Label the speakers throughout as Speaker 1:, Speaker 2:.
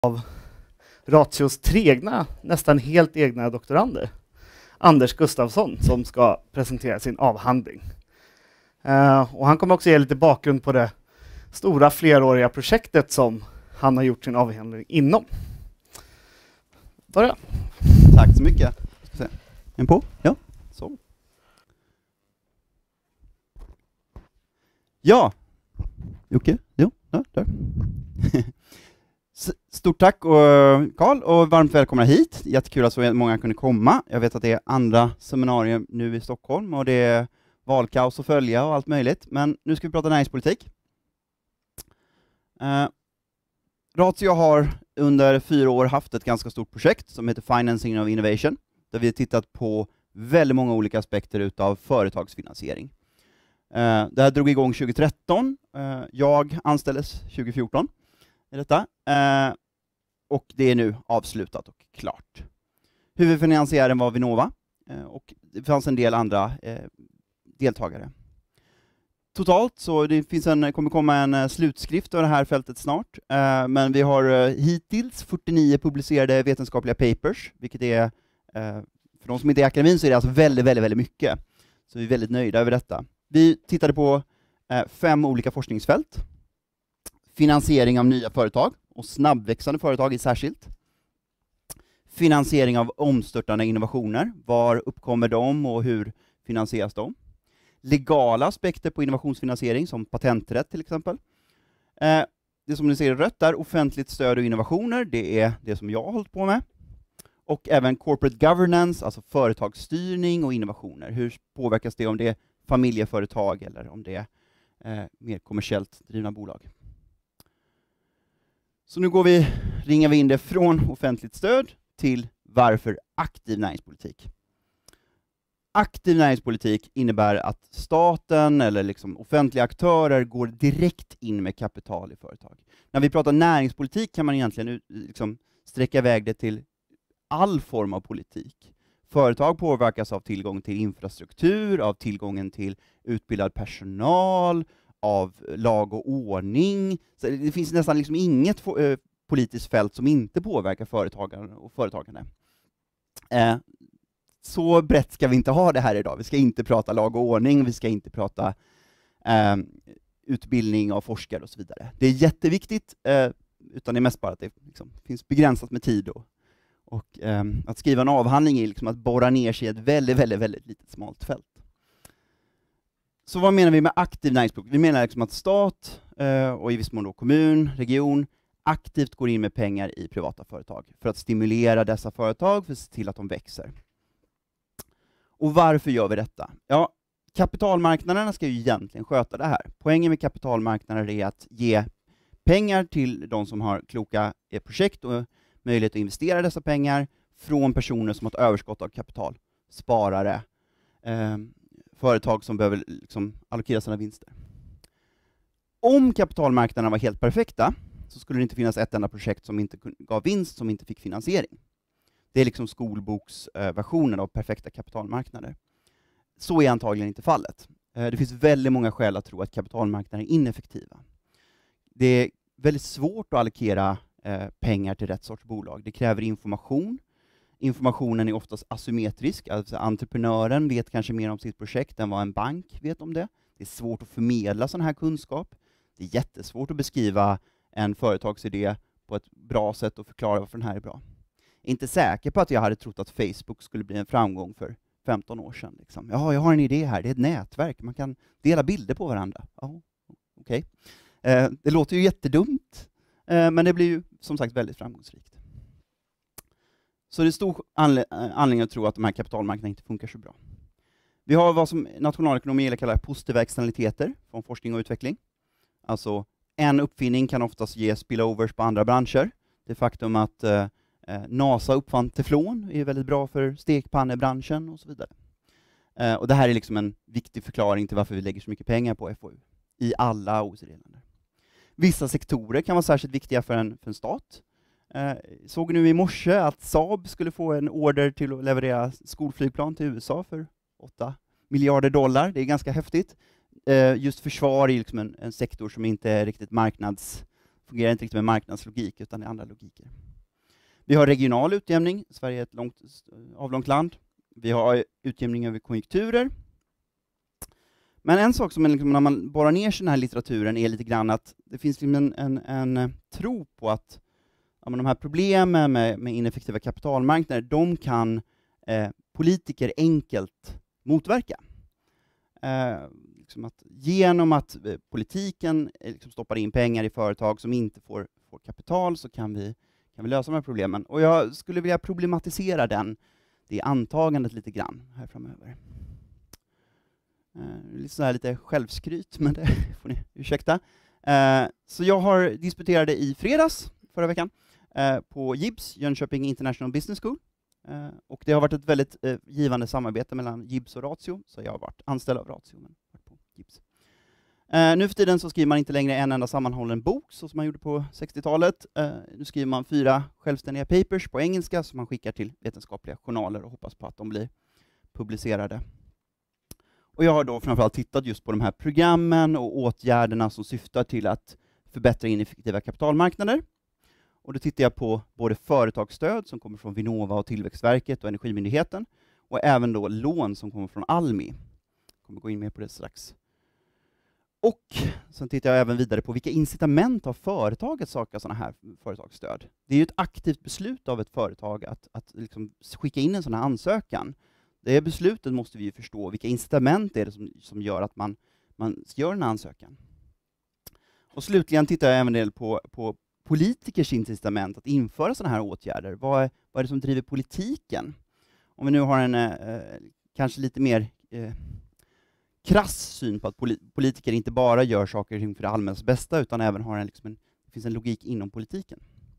Speaker 1: av Ratios tregna, nästan helt egna doktorander, Anders Gustafsson, som ska presentera sin avhandling. Och han kommer också ge lite bakgrund på det stora fleråriga projektet som han har gjort sin avhandling inom. Börja.
Speaker 2: Tack så mycket. En på? Ja, så. Ja. Jocke? Jo, ja, där. Stort tack Carl och varmt välkomna hit. Jättekul att så många kunde komma. Jag vet att det är andra seminarier nu i Stockholm och det är valkaos att följa och allt möjligt. Men nu ska vi prata näringspolitik. Ratio har under 4 år haft ett ganska stort projekt som heter Financing of Innovation, där vi har tittat på väldigt många olika aspekter utav företagsfinansiering. Det här drog igång 2013. Jag anställdes 2014 i detta. Och det är nu avslutat och klart. Huvudfinansiären var Vinnova och det fanns en del andra deltagare. Totalt så kommer komma en slutskrift av det här fältet snart. Men vi har hittills 49 publicerade vetenskapliga papers, vilket är, för de som inte är i akademin så är det alltså väldigt mycket. Så vi är väldigt nöjda över detta. Vi tittade på 5 olika forskningsfält. Finansiering av nya företag och snabbväxande företag är särskilt. Finansiering av omstörtande innovationer. Var uppkommer de och hur finansieras de? Legala aspekter på innovationsfinansiering som patenträtt till exempel. Det som ni ser i rött där, offentligt stöd och innovationer, det är det som jag har hållit på med. Och även corporate governance, alltså företagsstyrning och innovationer. Hur påverkas det om det är familjeföretag eller om det är mer kommersiellt drivna bolag? Så nu ringar vi in det från offentligt stöd till varför aktiv näringspolitik. Aktiv näringspolitik innebär att staten eller liksom offentliga aktörer går direkt in med kapital i företag. När vi pratar näringspolitik kan man egentligen liksom sträcka iväg det till all form av politik. Företag påverkas av tillgång till infrastruktur, av tillgången till utbildad personal, av lag och ordning. Så det finns nästan liksom inget politiskt fält som inte påverkar företagande och företagande. Så brett ska vi inte ha det här idag. Vi ska inte prata lag och ordning, vi ska inte prata utbildning av forskare och så vidare. Det är jätteviktigt, utan det är mest bara att det liksom finns begränsat med tid. Och att skriva en avhandling är liksom att borra ner sig i ett väldigt litet smalt fält. Så vad menar vi med aktiv näringspolitik? Vi menar liksom att stat och i viss mån då kommun, region aktivt går in med pengar i privata företag för att stimulera dessa företag för att se till att de växer. Och varför gör vi detta? Ja, kapitalmarknaderna ska ju egentligen sköta det här. Poängen med kapitalmarknader är att ge pengar till de som har kloka projekt och möjlighet att investera dessa pengar från personer som har ett överskott av kapital, sparare, företag som behöver liksom allokera sina vinster. Om kapitalmarknaderna var helt perfekta så skulle det inte finnas ett enda projekt som inte gav vinst, som inte fick finansiering. Det är liksom skolboksversionen av perfekta kapitalmarknader. Så är antagligen inte fallet. Det finns väldigt många skäl att tro att kapitalmarknader är ineffektiva. Det är väldigt svårt att allokera pengar till rätt sorts bolag. Det kräver information. Informationen är oftast asymmetrisk. Alltså entreprenören vet kanske mer om sitt projekt än vad en bank vet om det. Det är svårt att förmedla sån här kunskap. Det är jättesvårt att beskriva en företagsidé på ett bra sätt och förklara varför den här är bra. Jag är inte säker på att jag hade trott att Facebook skulle bli en framgång för 15 år sedan. Liksom. Ja, jag har en idé här. Det är ett nätverk. Man kan dela bilder på varandra. Ja, okej. Det låter ju jättedumt, men det blir ju som sagt väldigt framgångsrikt. Så det är stor anledning att tro att de här kapitalmarknaderna inte funkar så bra. Vi har vad som nationalekonomer kallar positiva externaliteter från forskning och utveckling. Alltså en uppfinning kan oftast ge spillovers på andra branscher. Det faktum att NASA uppfann teflon är väldigt bra för stekpannebranschen och så vidare. Och det här är liksom en viktig förklaring till varför vi lägger så mycket pengar på FoU i alla OECD-länder. Vissa sektorer kan vara särskilt viktiga för en stat. Såg nu i morse att Saab skulle få en order till att leverera skolflygplan till USA för 8 miljarder dollar. Det är ganska häftigt. Just försvar är liksom en sektor som inte är riktigt fungerar inte riktigt med marknadslogik, utan det är andra logiker. Vi har regional utjämning. Sverige är ett avlångt land. Vi har utjämning över konjunkturer. Men en sak som liksom, när man borrar ner sig i den här litteraturen är lite grann att det finns liksom en tro på att de här problemen med ineffektiva kapitalmarknader, de kan politiker enkelt motverka. Liksom att genom att politiken liksom stoppar in pengar i företag som inte får kapital, så kan vi lösa de här problemen. Och jag skulle vilja problematisera det antagandet lite grann här framöver. Lite självskryt, men det får ni ursäkta. Så jag disputerade i fredags förra veckan på JIBS, Jönköping International Business School. Och det har varit ett väldigt givande samarbete mellan JIBS och Ratio, så jag har varit anställd av Ratio men varit på JIBS. Nu för tiden så skriver man inte längre en enda sammanhållen bok så som man gjorde på 60-talet. Nu skriver man 4 självständiga papers på engelska som man skickar till vetenskapliga journaler och hoppas på att de blir publicerade. Och jag har då framförallt tittat just på de här programmen och åtgärderna som syftar till att förbättra ineffektiva kapitalmarknader. Och då tittar jag på både företagsstöd som kommer från Vinnova och Tillväxtverket och Energimyndigheten, och även då lån som kommer från Almi. Jag kommer gå in mer på det strax. Och sen tittar jag även vidare på vilka incitament har företaget söka sådana här företagsstöd. Det är ju ett aktivt beslut av ett företag att liksom skicka in en sån här ansökan. Det beslutet måste vi ju förstå. Vilka incitament är det som gör att man gör en ansökan? Och slutligen tittar jag även på politikers incitament att införa sådana här åtgärder. Vad är det som driver politiken? Om vi nu har en kanske lite mer krass syn på att politiker inte bara gör saker för det allmännas bästa, utan även har det finns en logik inom politiken.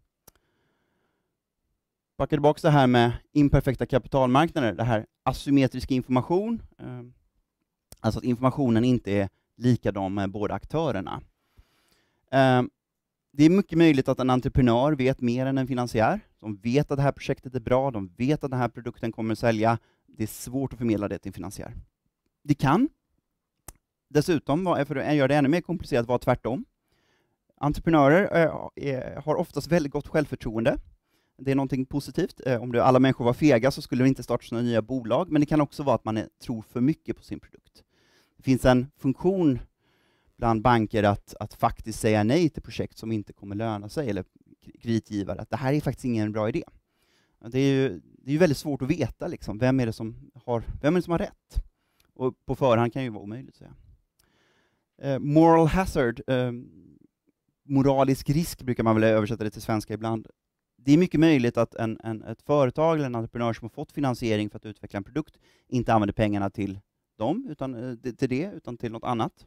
Speaker 2: Backar tillbaka det här med imperfekta kapitalmarknader, det här asymmetrisk information, alltså att informationen inte är likadan med båda aktörerna. Det är mycket möjligt att en entreprenör vet mer än en finansiär. De vet att det här projektet är bra, de vet att den här produkten kommer att sälja. Det är svårt att förmedla det till en finansiär. Det kan dessutom, för att göra det ännu mer komplicerat, vara tvärtom. Entreprenörer har oftast väldigt gott självförtroende. Det är någonting positivt. Om alla människor var fega så skulle det inte starta några nya bolag, men det kan också vara att man tror för mycket på sin produkt. Det finns en funktion bland banker att faktiskt säga nej till projekt som inte kommer löna sig, eller kreditgivare, att det här är faktiskt ingen bra idé. Det är ju väldigt svårt att veta liksom, vem är det som har rätt. Och på förhand kan ju vara omöjligt att säga. Moral hazard, moralisk risk brukar man väl översätta det till svenska ibland. Det är mycket möjligt att ett företag eller en entreprenör som har fått finansiering för att utveckla en produkt inte använder pengarna till dem, utan till något annat.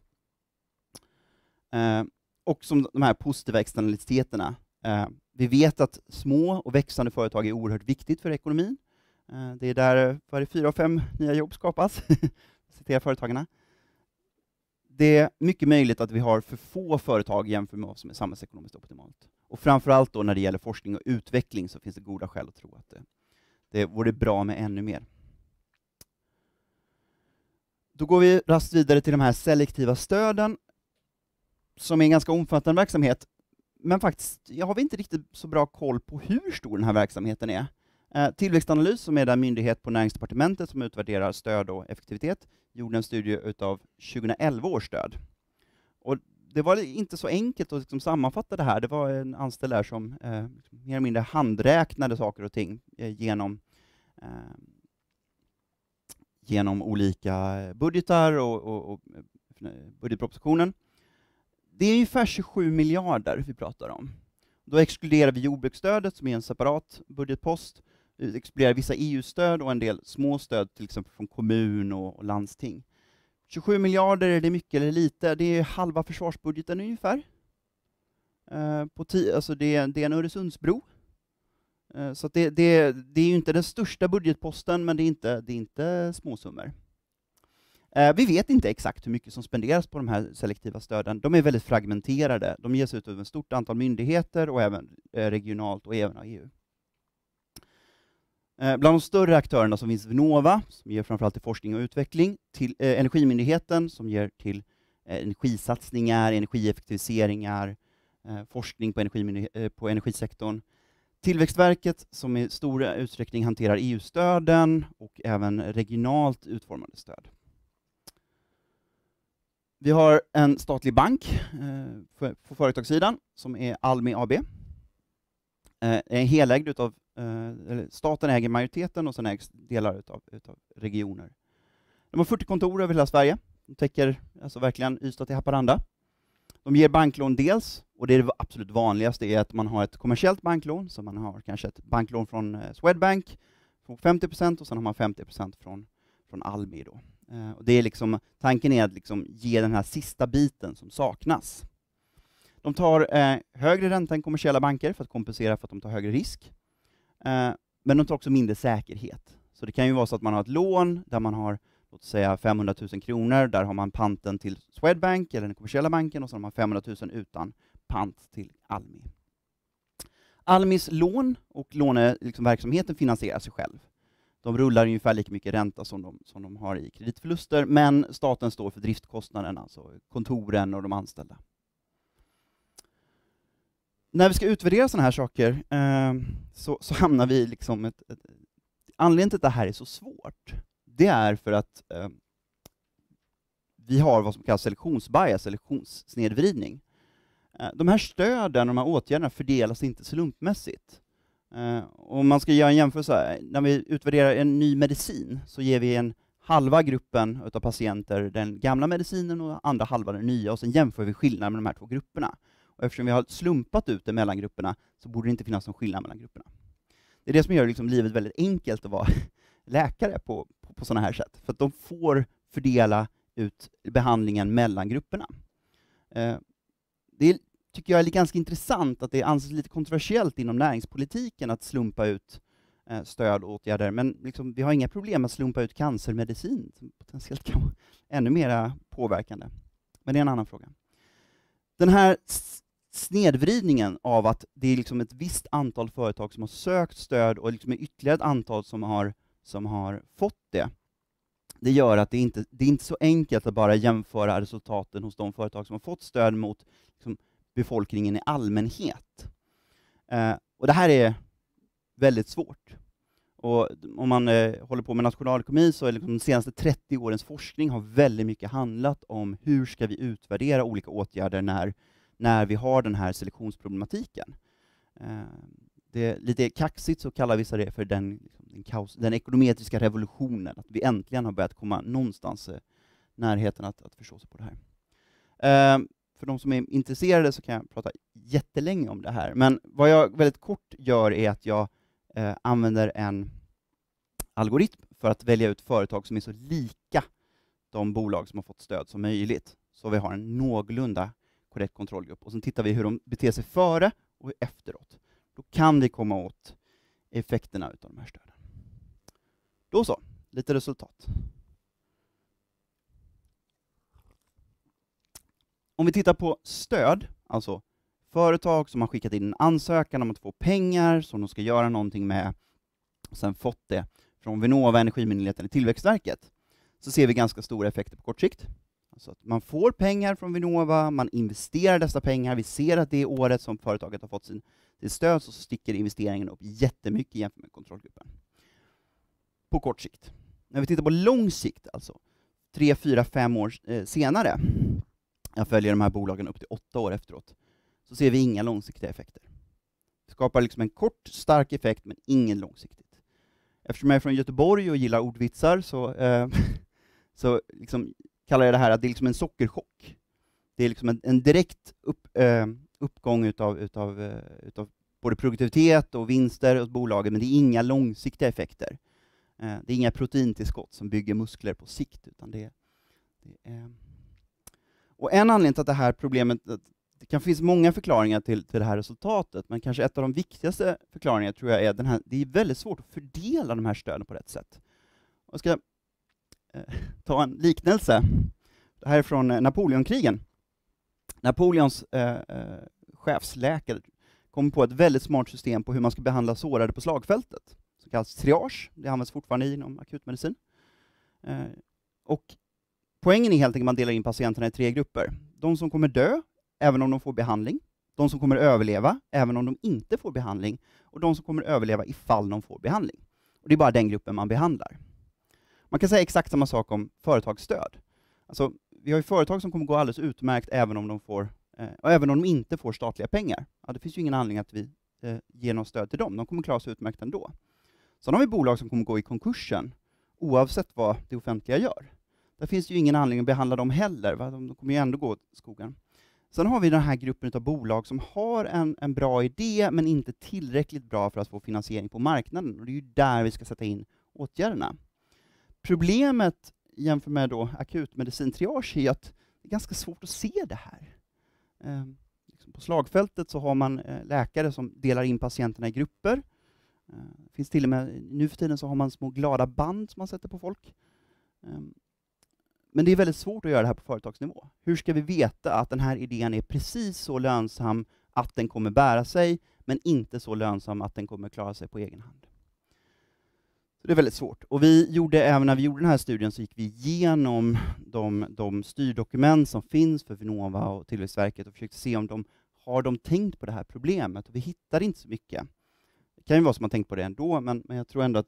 Speaker 2: Och som de här positiva externaliteterna. Vi vet att små och växande företag är oerhört viktigt för ekonomin. Det är där 4 av 5 nya jobb skapas, citerar företagarna. Det är mycket möjligt att vi har för få företag jämfört med vad som är samhällsekonomiskt optimalt. Och framförallt då när det gäller forskning och utveckling så finns det goda skäl att tro att det vore bra med ännu mer. Då går vi raskt vidare till de här selektiva stöden, som är en ganska omfattande verksamhet. Men faktiskt har vi inte riktigt så bra koll på hur stor den här verksamheten är. Tillväxtanalys, som är den myndighet på Näringsdepartementet som utvärderar stöd och effektivitet, gjorde en studie utav 2011 års stöd. Och det var inte så enkelt att liksom sammanfatta det här. Det var en anställd där som mer eller mindre handräknade saker och ting genom olika budgetar och budgetpropositionen. Det är ungefär 27 miljarder vi pratar om. Då exkluderar vi jordbruksstödet som är en separat budgetpost. Vi exkluderar vissa EU-stöd och en del småstöd, till exempel från kommun och landsting. 27 miljarder, är det mycket eller lite? Det är halva försvarsbudgeten ungefär. Alltså det är en Öresundsbro. Så att det är ju inte den största budgetposten, men det är inte småsummor. Vi vet inte exakt hur mycket som spenderas på de här selektiva stöden. De är väldigt fragmenterade. De ges ut av ett stort antal myndigheter och även regionalt och även av EU. Bland de större aktörerna som finns Vinnova, som ger framförallt till forskning och utveckling, till Energimyndigheten som ger till energisatsningar, energieffektiviseringar, forskning på energisektorn. Tillväxtverket som i stor utsträckning hanterar EU-stöden och även regionalt utformade stöd. Vi har en statlig bank på företagssidan som är Almi AB. Är helägd utav, staten äger majoriteten och sen ägs delar utav regioner. De har 40 kontor över hela Sverige. De täcker alltså verkligen Ystad till Haparanda. De ger banklån dels, och det är det absolut vanligaste, är att man har ett kommersiellt banklån, så man har kanske ett banklån från Swedbank på 50% och sen har man 50% från Almi då. Och det är liksom, tanken är att liksom ge den här sista biten som saknas. De tar högre ränta än kommersiella banker för att kompensera för att de tar högre risk. Men de tar också mindre säkerhet. Så det kan ju vara så att man har ett lån där man har, låt säga 500 000 kronor, där har man panten till Swedbank eller den kommersiella banken och så har man 500 000 utan pant till Almi. Almis lån och låneverksamheten finansierar sig själv. De rullar ungefär lika mycket ränta som de har i kreditförluster, men staten står för driftkostnaden, alltså kontoren och de anställda. När vi ska utvärdera sådana här saker så hamnar vi liksom anledningen till att det här är så svårt, det är för att vi har vad som kallas selektionsbias, selektionssnedvridning. De här stöden, de här åtgärderna fördelas inte slumpmässigt. Om man ska göra en jämförelse, när vi utvärderar en ny medicin så ger vi en halva gruppen av patienter den gamla medicinen och andra halva den nya, och sen jämför vi skillnaden med de här två grupperna. Och eftersom vi har slumpat ut det mellan grupperna så borde det inte finnas någon skillnad mellan grupperna. Det är det som gör liksom livet väldigt enkelt att vara läkare på sådana här sätt. För att de får fördela ut behandlingen mellan grupperna. Det tycker jag är ganska intressant att det anses lite kontroversiellt inom näringspolitiken att slumpa ut stöd och åtgärder. Men liksom, vi har inga problem med att slumpa ut cancermedicin som potentiellt kan vara ännu mer påverkande. Men det är en annan fråga. Den här snedvridningen av att det är liksom ett visst antal företag som har sökt stöd och liksom ytterligare ett antal som har fått det. Det gör att det är inte så enkelt att bara jämföra resultaten hos de företag som har fått stöd mot liksom, befolkningen i allmänhet. Och det här är väldigt svårt. Och om man håller på med nationalekonomi så är liksom de senaste 30 årens forskning har väldigt mycket handlat om hur ska vi utvärdera olika åtgärder när vi har den här selektionsproblematiken. Det är lite kaxigt så kallar vissa det för den ekonometriska revolutionen, att vi äntligen har börjat komma någonstans närheten att förstå sig på det här. För de som är intresserade så kan jag prata jättelänge om det här, men vad jag väldigt kort gör är att jag använder en algoritm för att välja ut företag som är så lika de bolag som har fått stöd som möjligt. Så vi har en någorlunda korrekt kontrollgrupp. Och sen tittar vi hur de beter sig före och efteråt. Då kan vi komma åt effekterna av de här stöden. Då så, lite resultat. Om vi tittar på stöd, alltså företag som har skickat in en ansökan om att få pengar som de ska göra någonting med och sen fått det från Vinnova, Energimyndigheten och Tillväxtverket, så ser vi ganska stora effekter på kort sikt. Alltså att man får pengar från Vinnova, man investerar dessa pengar, vi ser att det är året som företaget har fått sitt stöd, så sticker investeringen upp jättemycket jämfört med kontrollgruppen. På kort sikt. När vi tittar på lång sikt, alltså 3, 4, 5 år senare, jag följer de här bolagen upp till 8 år efteråt, så ser vi inga långsiktiga effekter. Det skapar liksom en kort, stark effekt, men ingen långsiktigt. Eftersom jag är från Göteborg och gillar ordvitsar så liksom kallar jag det här att det är liksom en sockerchock. Det är liksom en direkt uppgång utav både produktivitet och vinster åt bolaget, men det är inga långsiktiga effekter. Det är inga proteintillskott som bygger muskler på sikt, utan det är... Och en anledning till att det här problemet, det kan finnas många förklaringar till det här resultatet, men kanske ett av de viktigaste förklaringarna tror jag är att det är väldigt svårt att fördela de här stöden på rätt sätt. Jag ska ta en liknelse. Det här är från Napoleonkrigen. Napoleons chefsläkare kom på ett väldigt smart system på hur man ska behandla sårade på slagfältet. Så kallas triage. Det används fortfarande inom akutmedicin. Och poängen är helt enkelt att man delar in patienterna i 3 grupper. De som kommer dö, även om de får behandling. de som kommer överleva även om de inte får behandling, och de som kommer överleva ifall de får behandling. Och det är bara den gruppen man behandlar. Man kan säga exakt samma sak om företagsstöd. Alltså, vi har ju företag som kommer gå alldeles utmärkt även om de inte får statliga pengar. Ja, det finns ju ingen anledning att vi ger något stöd till dem. De kommer klara sig utmärkt ändå. Sen har vi bolag som kommer gå i konkursen oavsett vad det offentliga gör. Där finns ju ingen anledning att behandla dem heller. Va? De kommer ju ändå gå åt skogen. Sen har vi den här gruppen av bolag som har en bra idé men inte tillräckligt bra för att få finansiering på marknaden. Och det är ju där vi ska sätta in åtgärderna. Problemet jämfört med då akutmedicintriage är att det är ganska svårt att se det här. På slagfältet så har man läkare som delar in patienterna i grupper. Finns till och med, nu för tiden så har man små glada band som man sätter på folk. Men det är väldigt svårt att göra det här på företagsnivå. Hur ska vi veta att den här idén är precis så lönsam att den kommer bära sig, men inte så lönsam att den kommer klara sig på egen hand? Så det är väldigt svårt. Och även när vi gjorde den här studien så gick vi igenom de styrdokument som finns för Vinnova och Tillväxtverket och försökte se om de har tänkt på det här problemet. Och vi hittade inte så mycket. Det kan ju vara som man tänkt på det ändå, men jag tror ändå att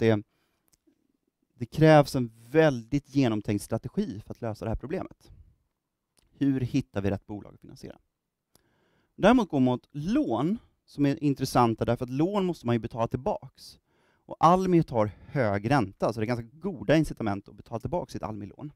Speaker 2: det krävs en väldigt genomtänkt strategi för att lösa det här problemet. Hur hittar vi rätt bolag att finansiera? Däremot går mot lån som är intressanta därför att lån måste man ju betala tillbaks. Och Almi tar hög ränta, så det är ganska goda incitament att betala tillbaka sitt Almi-lån.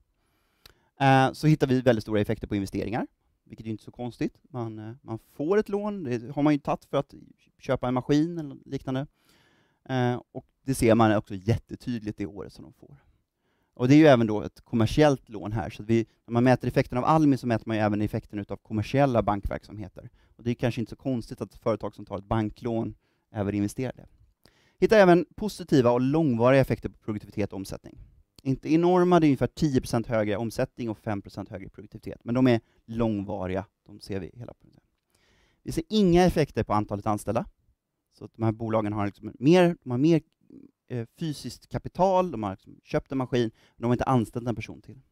Speaker 2: Så hittar vi väldigt stora effekter på investeringar, vilket är inte så konstigt. Man får ett lån, det har man ju tagit för att köpa en maskin eller liknande. Och det ser man också jättetydligt det året som de får. Och det är ju även då ett kommersiellt lån här, så att när man mäter effekten av Almi så mäter man ju även effekten av kommersiella bankverksamheter. Och det är kanske inte så konstigt att företag som tar ett banklån även investerar det. Hittar även positiva och långvariga effekter på produktivitet och omsättning. Inte enorma, det är ungefär 10% högre omsättning och 5% högre produktivitet. Men de är långvariga, de ser vi hela tiden. Vi ser inga effekter på antalet anställda. Så att de här bolagen har mer fysiskt kapital, de har köpt en maskin, men de har inte anställt en person till.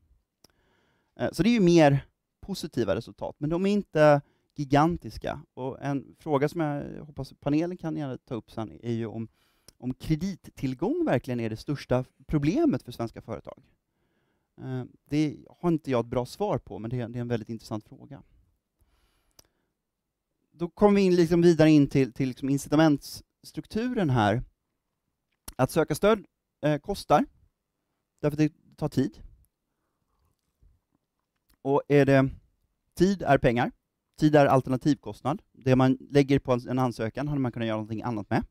Speaker 2: Så det är ju mer positiva resultat, men de är inte gigantiska. Och en fråga som jag hoppas panelen kan gärna ta upp sen är ju om kredittillgång verkligen är det största problemet för svenska företag. Det har inte jag ett bra svar på, men det är en väldigt intressant fråga. Då kommer vi in vidare in till incitamentsstrukturen här. Att söka stöd kostar, därför att det tar tid. Och tid är pengar. Tid är alternativkostnad. Det man lägger på en ansökan hade man kunnat göra någonting annat med.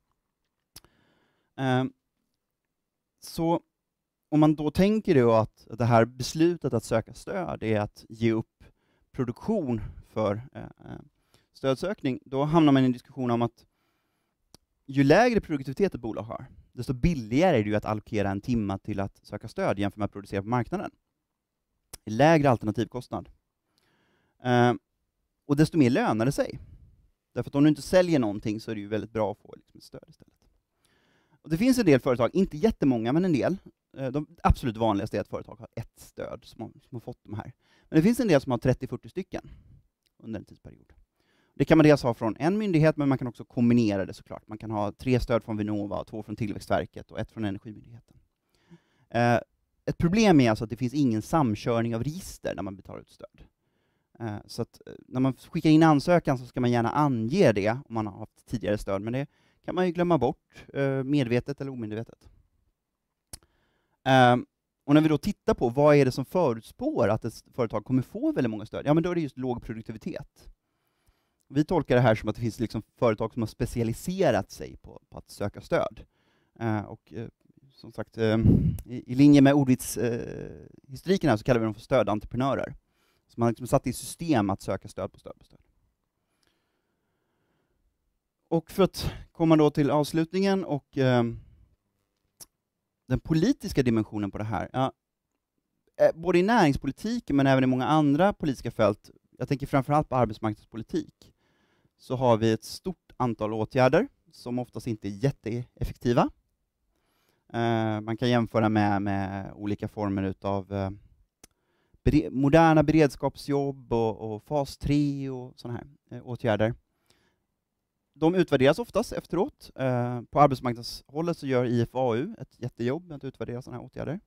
Speaker 2: Så om man då tänker då att det här beslutet att söka stöd är att ge upp produktion för stödsökning, då hamnar man i en diskussion om att ju lägre produktivitet ett bolag har, desto billigare är det ju att allokera en timme till att söka stöd jämfört med att producera på marknaden. Lägre alternativkostnad. Och desto mer lönar det sig. Därför att om du inte säljer någonting så är det ju väldigt bra att få ett stöd istället. Och det finns en del företag, inte jättemånga men en del. De absolut vanligaste är att företag har ett stöd som har fått de här. Men det finns en del som har 30-40 stycken under en tidsperiod. Det kan man dels ha från en myndighet, men man kan också kombinera det såklart. Man kan ha 3 stöd från Vinnova, 2 från Tillväxtverket och 1 från Energimyndigheten. Ett problem är alltså att det finns ingen samkörning av register när man betalar ut stöd. Så att när man skickar in ansökan så ska man gärna ange det om man har haft tidigare stöd, men det kan man ju glömma bort, medvetet eller omedvetet. Och när vi då tittar på vad är det som förutspår att ett företag kommer få väldigt många stöd, ja men då är det just låg produktivitet. Vi tolkar det här som att det finns företag som har specialiserat sig på att söka stöd. Och som sagt, i linje med ordvitshistoriken här så kallar vi dem för stödentreprenörer. Så man har satt i system att söka stöd på stöd på stöd. Och för att komma då till avslutningen och den politiska dimensionen på det här. Ja, både i näringspolitiken men även i många andra politiska fält, jag tänker framförallt på arbetsmarknadspolitik, så har vi ett stort antal åtgärder som oftast inte är jätteeffektiva. Man kan jämföra med olika former utav moderna beredskapsjobb och fas 3 och sådana här åtgärder. de utvärderas oftast efteråt. På arbetsmarknadshållet så gör IFAU ett jättejobb med att utvärdera sådana här åtgärder.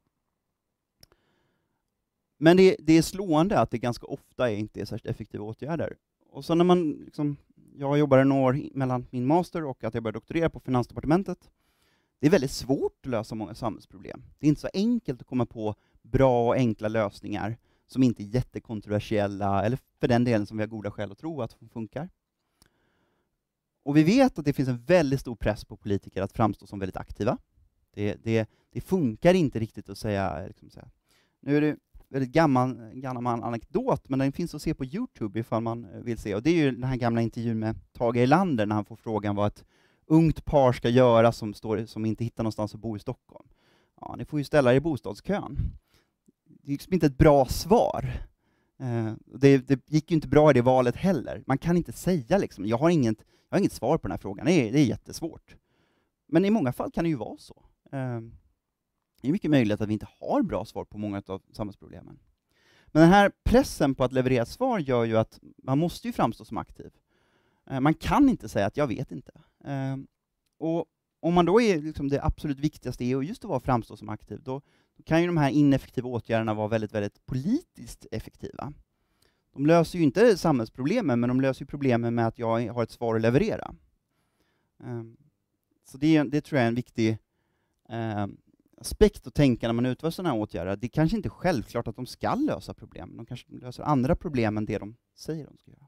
Speaker 2: Men det är slående att det ganska ofta inte är särskilt effektiva åtgärder. Och så när man jag jobbade några år mellan min master och att jag började doktorera på Finansdepartementet. Det är väldigt svårt att lösa många samhällsproblem. Det är inte så enkelt att komma på bra och enkla lösningar som inte är jättekontroversiella, eller för den delen som vi har goda skäl att tro att de funkar. Och vi vet att det finns en väldigt stor press på politiker att framstå som väldigt aktiva. Det funkar inte riktigt att säga. Nu är det väldigt gammal anekdot, men den finns att se på YouTube ifall man vill se. Och det är ju den här gamla intervjun med Tage Erlander när han får frågan vad ett ungt par ska göra som inte hittar någonstans att bo i Stockholm. Ja, ni får ju ställa er i bostadskön. Det är liksom inte ett bra svar. Det gick ju inte bra i det valet heller. Man kan inte säga jag har inget svar på den här frågan. Det är jättesvårt. Men i många fall kan det ju vara så. Det är mycket möjligt att vi inte har bra svar på många av samhällsproblemen. Men den här pressen på att leverera svar gör ju att man måste ju framstå som aktiv. Man kan inte säga att jag vet inte. Och om man då är det absolut viktigaste är just att framstå som aktiv, då kan ju de här ineffektiva åtgärderna vara väldigt, väldigt politiskt effektiva. De löser ju inte samhällsproblemen, men de löser ju problemen med att jag har ett svar att leverera. Så det tror jag är en viktig aspekt att tänka när man utför sådana här åtgärder. Det är kanske inte självklart att de ska lösa problem. De kanske löser andra problem än det de säger de ska göra.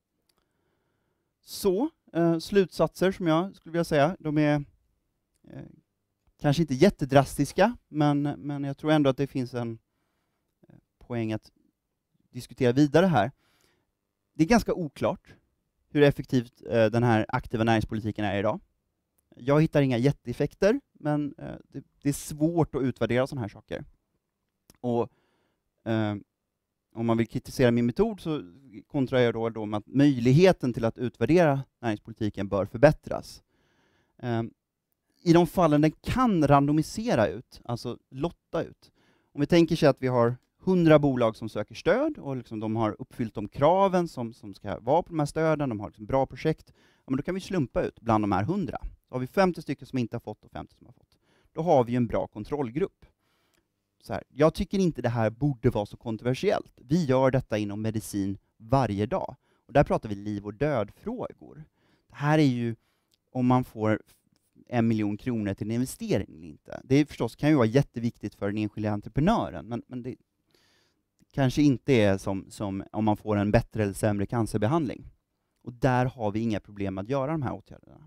Speaker 2: Så, slutsatser som jag skulle vilja säga, de är kanske inte jättedrastiska, men jag tror ändå att det finns en poäng att diskutera vidare här. Det är ganska oklart hur effektivt den här aktiva näringspolitiken är idag. Jag hittar inga jätteeffekter, men det är svårt att utvärdera sådana här saker. Och om man vill kritisera min metod så kontrar jag då med att möjligheten till att utvärdera näringspolitiken bör förbättras. I de fallen den kan randomisera ut, alltså lotta ut. Om vi tänker sig att vi har 100 bolag som söker stöd och de har uppfyllt de kraven som ska vara på de här stöden, de har bra projekt, ja, men då kan vi slumpa ut bland de här 100. Så har vi 50 stycken som inte har fått och 50 som har fått. Då har vi en bra kontrollgrupp. Så här, jag tycker inte det här borde vara så kontroversiellt. Vi gör detta inom medicin varje dag. Och där pratar vi liv- och dödfrågor. Det här är ju om man får 1 miljon kronor till en investering eller inte. Det förstås kan ju vara jätteviktigt för den enskilda entreprenören, men det kanske inte är som om man får en bättre eller sämre cancerbehandling. Och där har vi inga problem att göra de här åtgärderna.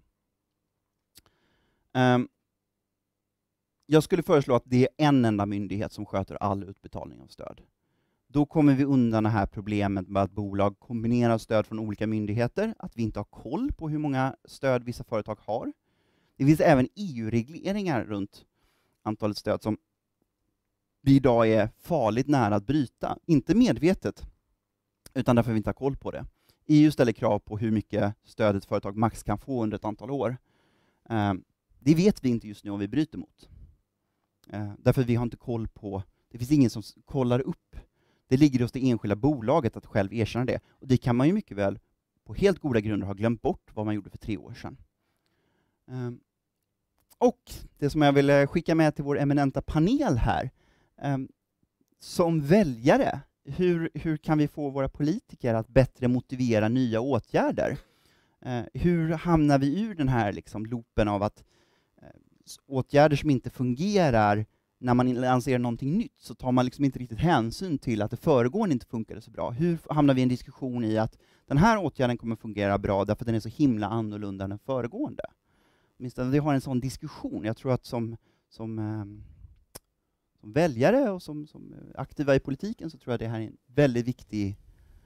Speaker 2: Jag skulle föreslå att det är en enda myndighet som sköter all utbetalning av stöd. Då kommer vi undan det här problemet med att bolag kombinerar stöd från olika myndigheter, att vi inte har koll på hur många stöd vissa företag har. Det finns även EU-regleringar runt antalet stöd som vi idag är farligt nära att bryta. Inte medvetet, utan därför vi inte har koll på det. EU ställer krav på hur mycket stöd ett företag max kan få under ett antal år. Det vet vi inte just nu om vi bryter mot. Därför vi har inte koll på, det finns ingen som kollar upp. Det ligger hos det enskilda bolaget att själv erkänna det. Och det kan man ju mycket väl på helt goda grunder ha glömt bort vad man gjorde för 3 år sedan. Och det som jag vill skicka med till vår eminenta panel här. Som väljare, hur kan vi få våra politiker att bättre motivera nya åtgärder? Hur hamnar vi ur den här loopen av att åtgärder som inte fungerar, när man lanserar någonting nytt så tar man inte riktigt hänsyn till att det föregående inte funkade så bra. Hur hamnar vi i en diskussion i att den här åtgärden kommer fungera bra därför att den är så himla annorlunda än den föregående? Åtminstone vi har en sån diskussion. Jag tror att som väljare och som aktiva i politiken så tror jag det här är en väldigt viktig...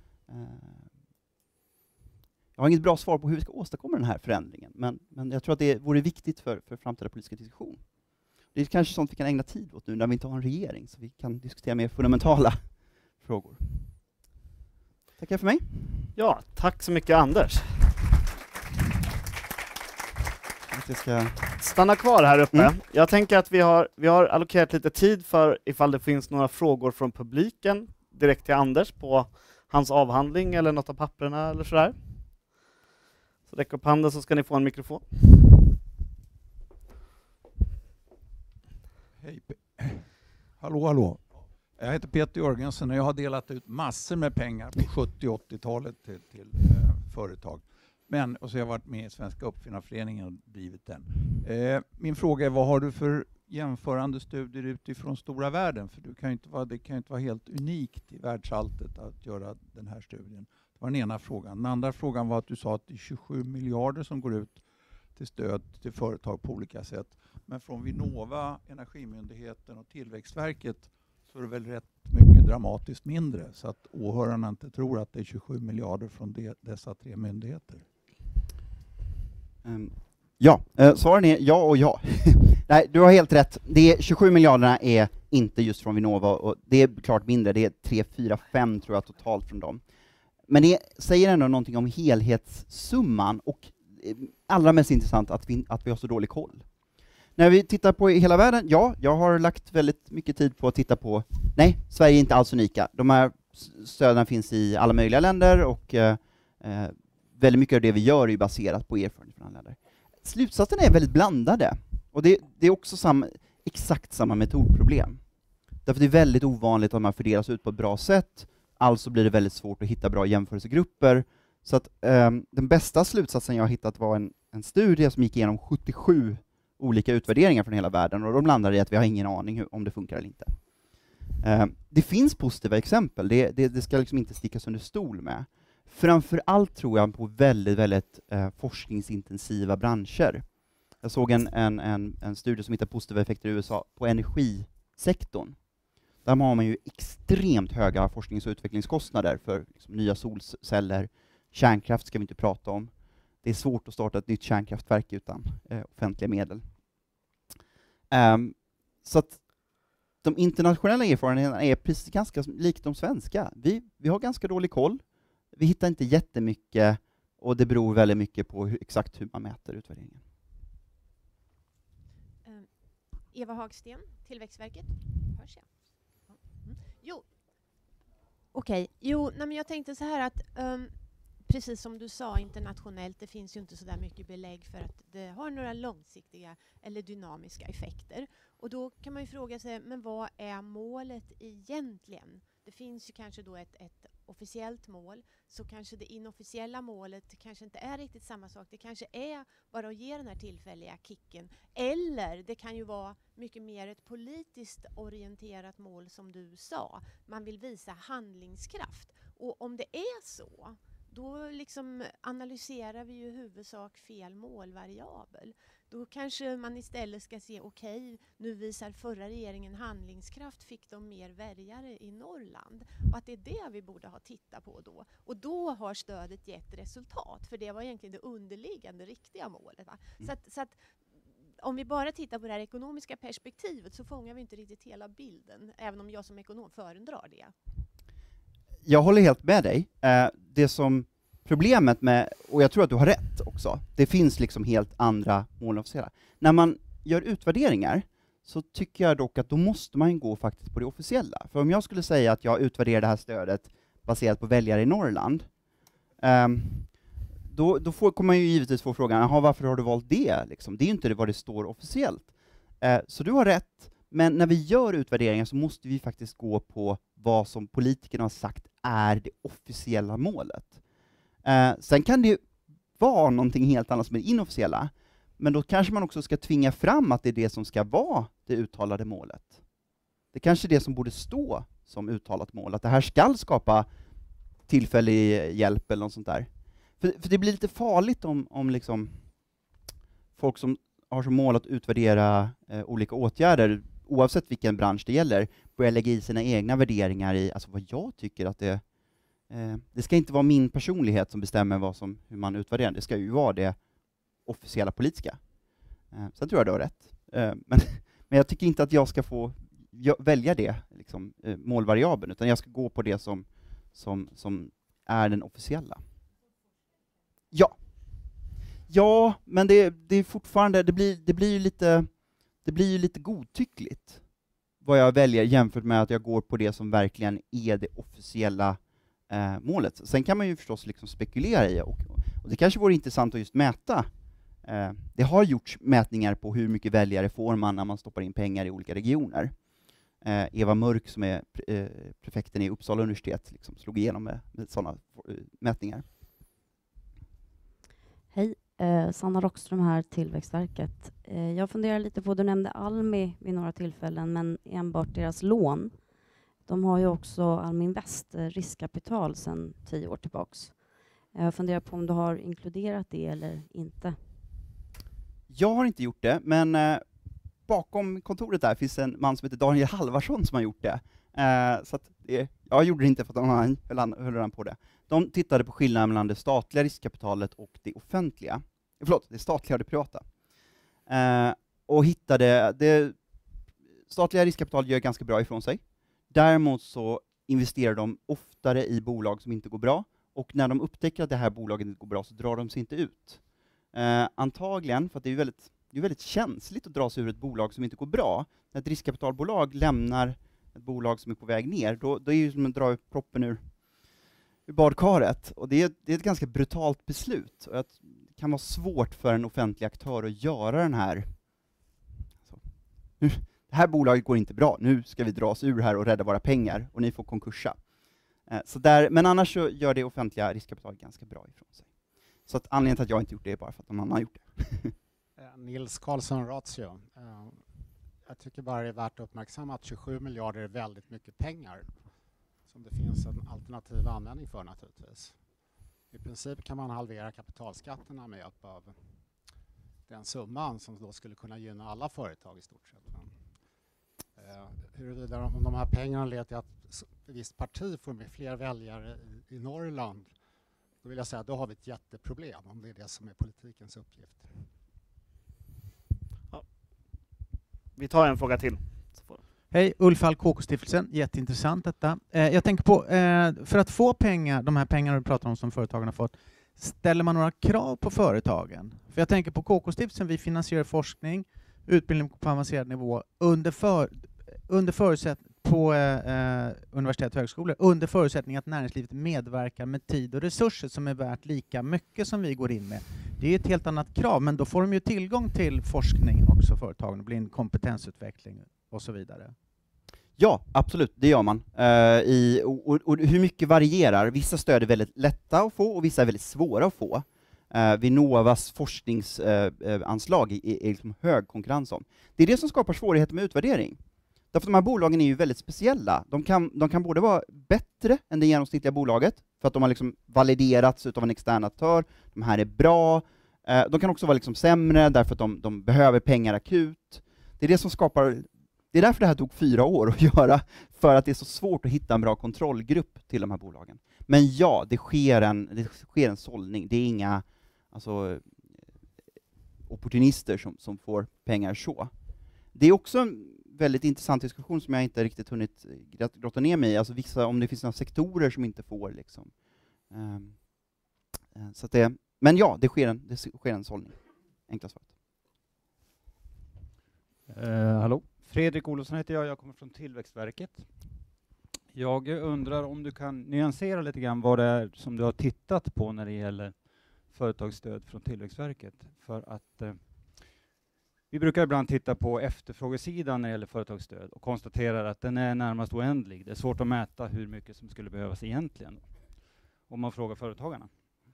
Speaker 2: Jag har inget bra svar på hur vi ska åstadkomma den här förändringen, men jag tror att det vore viktigt för framtida politiska diskussion. Det är kanske sånt vi kan ägna tid åt nu när vi inte har en regering, så vi kan diskutera mer fundamentala frågor. Tackar för mig.
Speaker 1: Ja, tack så mycket Anders.
Speaker 2: Jag ska...
Speaker 1: Stanna kvar här uppe. Jag tänker att vi har allokerat lite tid för ifall det finns några frågor från publiken direkt till Anders på hans avhandling eller något av papperna eller sådär. Så räck upp handen så ska ni få en mikrofon.
Speaker 3: Hej. Hallå. Jag heter Peter Jörgensen och jag har delat ut massor med pengar på 70- och 80-talet till företag. Och så har jag varit med i Svenska Uppfinnarföreningen och drivit den. Min fråga är, vad har du för jämförande studier utifrån stora världen? För det kan ju inte vara helt unikt i världsalltet att göra den här studien. Det var den ena frågan. Den andra frågan var att du sa att det är 27 miljarder som går ut till stöd till företag på olika sätt. Men från Vinnova, Energimyndigheten och Tillväxtverket så är det väl rätt mycket dramatiskt mindre, så att åhörarna inte tror att det är 27 miljarder från dessa 3 myndigheter.
Speaker 2: Svaren är ja och ja. Nej, du har helt rätt. Det 27 miljarderna är inte just från Vinnova, och det är klart mindre. Det är 3, 4, 5 tror jag totalt från dem. Men det säger ändå någonting om helhetssumman, och allra mest intressant att vi har så dålig koll. När vi tittar på hela världen, jag har lagt väldigt mycket tid på att titta på, nej, Sverige är inte alls unika. De här stöden finns i alla möjliga länder, och väldigt mycket av det vi gör är baserat på erfarenhet från andra länder. Slutsatserna är väldigt blandade, och det är också exakt samma metodproblem. Därför det är väldigt ovanligt att man fördelas ut på ett bra sätt, alltså blir det väldigt svårt att hitta bra jämförelsegrupper. Så att den bästa slutsatsen jag har hittat var en studie som gick igenom 77 olika utvärderingar från hela världen, och de landar i att vi har ingen aning om det funkar eller inte. Det finns positiva exempel, det ska liksom inte stickas under stol med. Framför allt tror jag på väldigt, väldigt forskningsintensiva branscher. Jag såg en studie som hittar positiva effekter i USA på energisektorn. Där har man ju extremt höga forsknings- och utvecklingskostnader för liksom nya solceller. Kärnkraft ska vi inte prata om. Det är svårt att starta ett nytt kärnkraftverk utan offentliga medel. Så att de internationella erfarenheterna är precis ganska likt de svenska. Vi har ganska dålig koll. Vi hittar inte jättemycket, och det beror väldigt mycket på exakt hur man mäter utvärderingen.
Speaker 4: Eva Hagsten, Tillväxtverket. Hörs jag? Jo. Okej. Men jag tänkte så här att precis som du sa internationellt, det finns ju inte så där mycket belägg för att det har några långsiktiga eller dynamiska effekter. Och då kan man ju fråga sig, men vad är målet egentligen? Det finns ju kanske då ett officiellt mål, så kanske det inofficiella målet kanske inte är riktigt samma sak. Det kanske är bara att ge den här tillfälliga kicken. Eller det kan ju vara mycket mer ett politiskt orienterat mål, som du sa. Man vill visa handlingskraft. Och om det är så, då liksom analyserar vi ju i huvudsak fel målvariabel. Då kanske man istället ska se, okej, nu visar förra regeringen handlingskraft, fick de mer väljare i Norrland. Och att det är det vi borde ha tittat på då. Och då har stödet gett resultat, för det var egentligen det underliggande riktiga målet. Va? Så att om vi bara tittar på det här ekonomiska perspektivet så fångar vi inte riktigt hela bilden, även om jag som ekonom föredrar det.
Speaker 2: Jag håller helt med dig. Det som problemet med, och jag tror att du har rätt också, det finns liksom helt andra mål officiella. När man gör utvärderingar så tycker jag dock att då måste man gå faktiskt på det officiella. För om jag skulle säga att jag utvärderar det här stödet baserat på väljare i Norrland, då kommer man ju givetvis få frågan, varför har du valt det? Liksom, det är ju inte vad det står officiellt. Så du har rätt, men när vi gör utvärderingar så måste vi faktiskt gå på vad som politikerna har sagt är det officiella målet. Sen kan det vara någonting helt annat som är inofficiella, men då kanske man också ska tvinga fram att det är det som ska vara det uttalade målet. Det kanske är det som borde stå som uttalat mål, att det här ska skapa tillfällig hjälp eller något sånt där. För det blir lite farligt om liksom folk som har som mål att utvärdera olika åtgärder, oavsett vilken bransch det gäller, börjar lägga i sina egna värderingar i alltså vad jag tycker att det ska inte vara min personlighet som bestämmer hur man utvärderar. Det ska ju vara det officiella politiska. Sen tror jag du har rätt. Men jag tycker inte att jag ska få välja det liksom, målvariabeln, utan jag ska gå på det som är den officiella. Ja, men det är fortfarande, det blir ju lite godtyckligt vad jag väljer jämfört med att jag går på det som verkligen är det officiella målet. Sen kan man ju förstås liksom spekulera i, Och det kanske vore intressant att just mäta. Det har gjorts mätningar på hur mycket väljare får man när man stoppar in pengar i olika regioner. Eva Mörk, som är prefekten i Uppsala universitet, liksom slog igenom med sådana mätningar.
Speaker 5: Hej, Sanna Rockström här, Tillväxtverket. Jag funderar lite på, du nämnde Almi vid några tillfällen, men enbart deras lån. De har ju också Almi Invest, riskkapital sedan 10 år tillbaks. Jag funderar på om du har inkluderat det eller inte.
Speaker 2: Jag har inte gjort det, men bakom kontoret där finns en man som heter Daniel Halvarsson som har gjort det. Så att jag gjorde det inte för att han höll på det. De tittade på skillnaden mellan det statliga riskkapitalet och det offentliga. Förlåt, det statliga och det privata. Och hittade det statliga riskkapitalet gör ganska bra ifrån sig. Däremot så investerar de oftare i bolag som inte går bra. Och när de upptäcker att det här bolaget inte går bra så drar de sig inte ut. Antagligen, för att det är väldigt känsligt att dra sig ur ett bolag som inte går bra. När ett riskkapitalbolag lämnar ett bolag som är på väg ner, då är det ju som att dra upp proppen ur badkaret. Och det är ett ganska brutalt beslut. Och det kan vara svårt för en offentlig aktör att göra den här... det här bolaget går inte bra, nu ska vi dra oss ur här och rädda våra pengar, och ni får konkursa. Men annars så gör det offentliga riskkapitalet ganska bra ifrån sig. Så att anledningen till att jag inte gjort det är bara för att någon annan har gjort det.
Speaker 6: Nils Karlsson Ratio. Jag tycker bara det är värt att uppmärksamma att 27 miljarder är väldigt mycket pengar som det finns en alternativ användning för naturligtvis. I princip kan man halvera kapitalskatterna med hjälp av den summan som då skulle kunna gynna alla företag i stort sett. Huruvida om de här pengarna leder till att ett visst parti får med fler väljare i Norrland, då vill jag säga att då har vi ett jätteproblem om det är det som är politikens uppgift.
Speaker 1: Ja. Vi tar en fråga till.
Speaker 7: Hej, Ulf Hall, KK-stiftelsen. Jätteintressant detta. Jag tänker på, för att få pengar, de här pengarna du pratar om som företagen har fått, ställer man några krav på företagen? För jag tänker på KK-stiftelsen, vi finansierar forskning, utbildning på avancerad nivå under förutsättning på universitet och högskolor, under förutsättning att näringslivet medverkar med tid och resurser som är värt lika mycket som vi går in med. Det är ett helt annat krav, men då får de ju tillgång till forskning också, företagen. Det blir en kompetensutveckling och så vidare.
Speaker 2: Ja, absolut, det gör man. Och hur mycket varierar? Vissa stöd är väldigt lätta att få och vissa är väldigt svåra att få. Vinnovas forskningsanslag är liksom hög konkurrens om. Det är det som skapar svårigheter med utvärdering. Därför att de här bolagen är ju väldigt speciella. De kan både vara bättre än det genomsnittliga bolaget, för att de har liksom validerats av en extern aktör. De här är bra. De kan också vara liksom sämre därför att de behöver pengar akut. Det är det som skapar... Det är därför det här tog 4 år att göra, för att det är så svårt att hitta en bra kontrollgrupp till de här bolagen. Men ja, det sker en sållning. Det är inga opportunister som får pengar så. Det är också en väldigt intressant diskussion som jag inte riktigt hunnit grotta ner mig i. Alltså om det finns några sektorer som inte får liksom. Men ja, det sker en sållning. Enkla svaret.
Speaker 8: Hallå? Fredrik Olofsson heter jag kommer från Tillväxtverket. Jag undrar om du kan nyansera lite grann vad det är som du har tittat på när det gäller företagsstöd från Tillväxtverket. För att vi brukar ibland titta på efterfrågesidan när det gäller företagsstöd och konstaterar att den är närmast oändlig. Det är svårt att mäta hur mycket som skulle behövas egentligen om man frågar företagarna.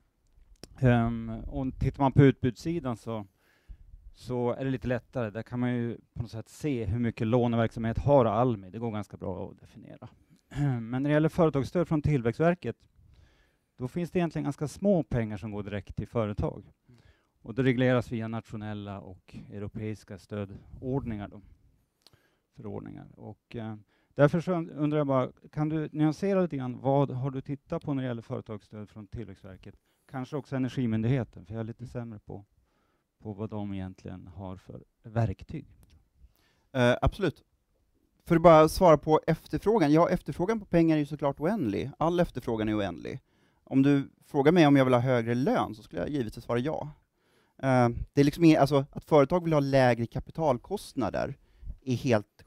Speaker 8: Och tittar man på utbudssidan så är det lite lättare. Där kan man ju på något sätt se hur mycket låneverksamhet har Almi. Det går ganska bra att definiera. Men när det gäller företagsstöd från Tillväxtverket, då finns det egentligen ganska små pengar som går direkt till företag. Och det regleras via nationella och europeiska stödordningar då, förordningar. Och därför så undrar jag bara, kan du nyansera lite grann, vad har du tittat på när det gäller företagsstöd från Tillväxtverket? Kanske också Energimyndigheten, för jag är lite sämre på vad de egentligen har för verktyg.
Speaker 2: Absolut. För att bara svara på efterfrågan. Ja, efterfrågan på pengar är ju såklart oändlig. All efterfrågan är oändlig. Om du frågar mig om jag vill ha högre lön så skulle jag givetvis svara ja. Det är liksom att företag vill ha lägre kapitalkostnader är helt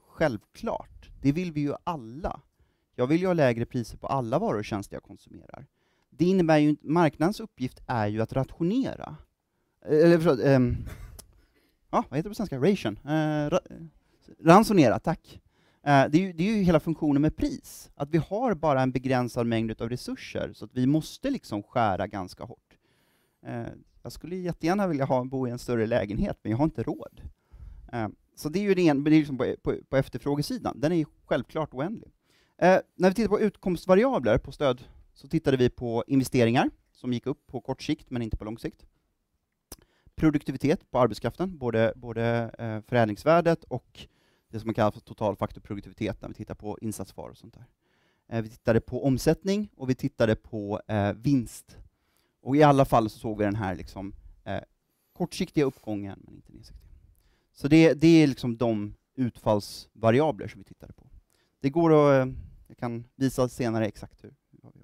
Speaker 2: självklart. Det vill vi ju alla. Jag vill ju ha lägre priser på alla varor och tjänster jag konsumerar. det innebär ju inte, marknadens uppgift är ju att rationera. Eller förlåt, vad heter det på svenska? Ransonera, tack. Det är ju hela funktionen med pris. Att vi har bara en begränsad mängd av resurser, så att vi måste liksom skära ganska hårt. Jag skulle jättegärna vilja bo i en större lägenhet, men jag har inte råd. Så det är ju det är liksom på efterfrågesidan. Den är ju självklart oändlig. När vi tittar på utkomstvariabler på stöd, så tittade vi på investeringar som gick upp på kort sikt men inte på lång sikt. Produktivitet på arbetskraften, både förädlingsvärdet och det som man kallar för totalfaktorproduktivitet när vi tittar på insatsvaror och sånt där. Vi tittade på omsättning och vi tittade på vinst. Och i alla fall så såg vi den här liksom, kortsiktiga uppgången men inte nedsiktiga. Så det är liksom de utfallsvariabler som vi tittade på. Det går att, jag kan visa senare exakt hur vi har valt.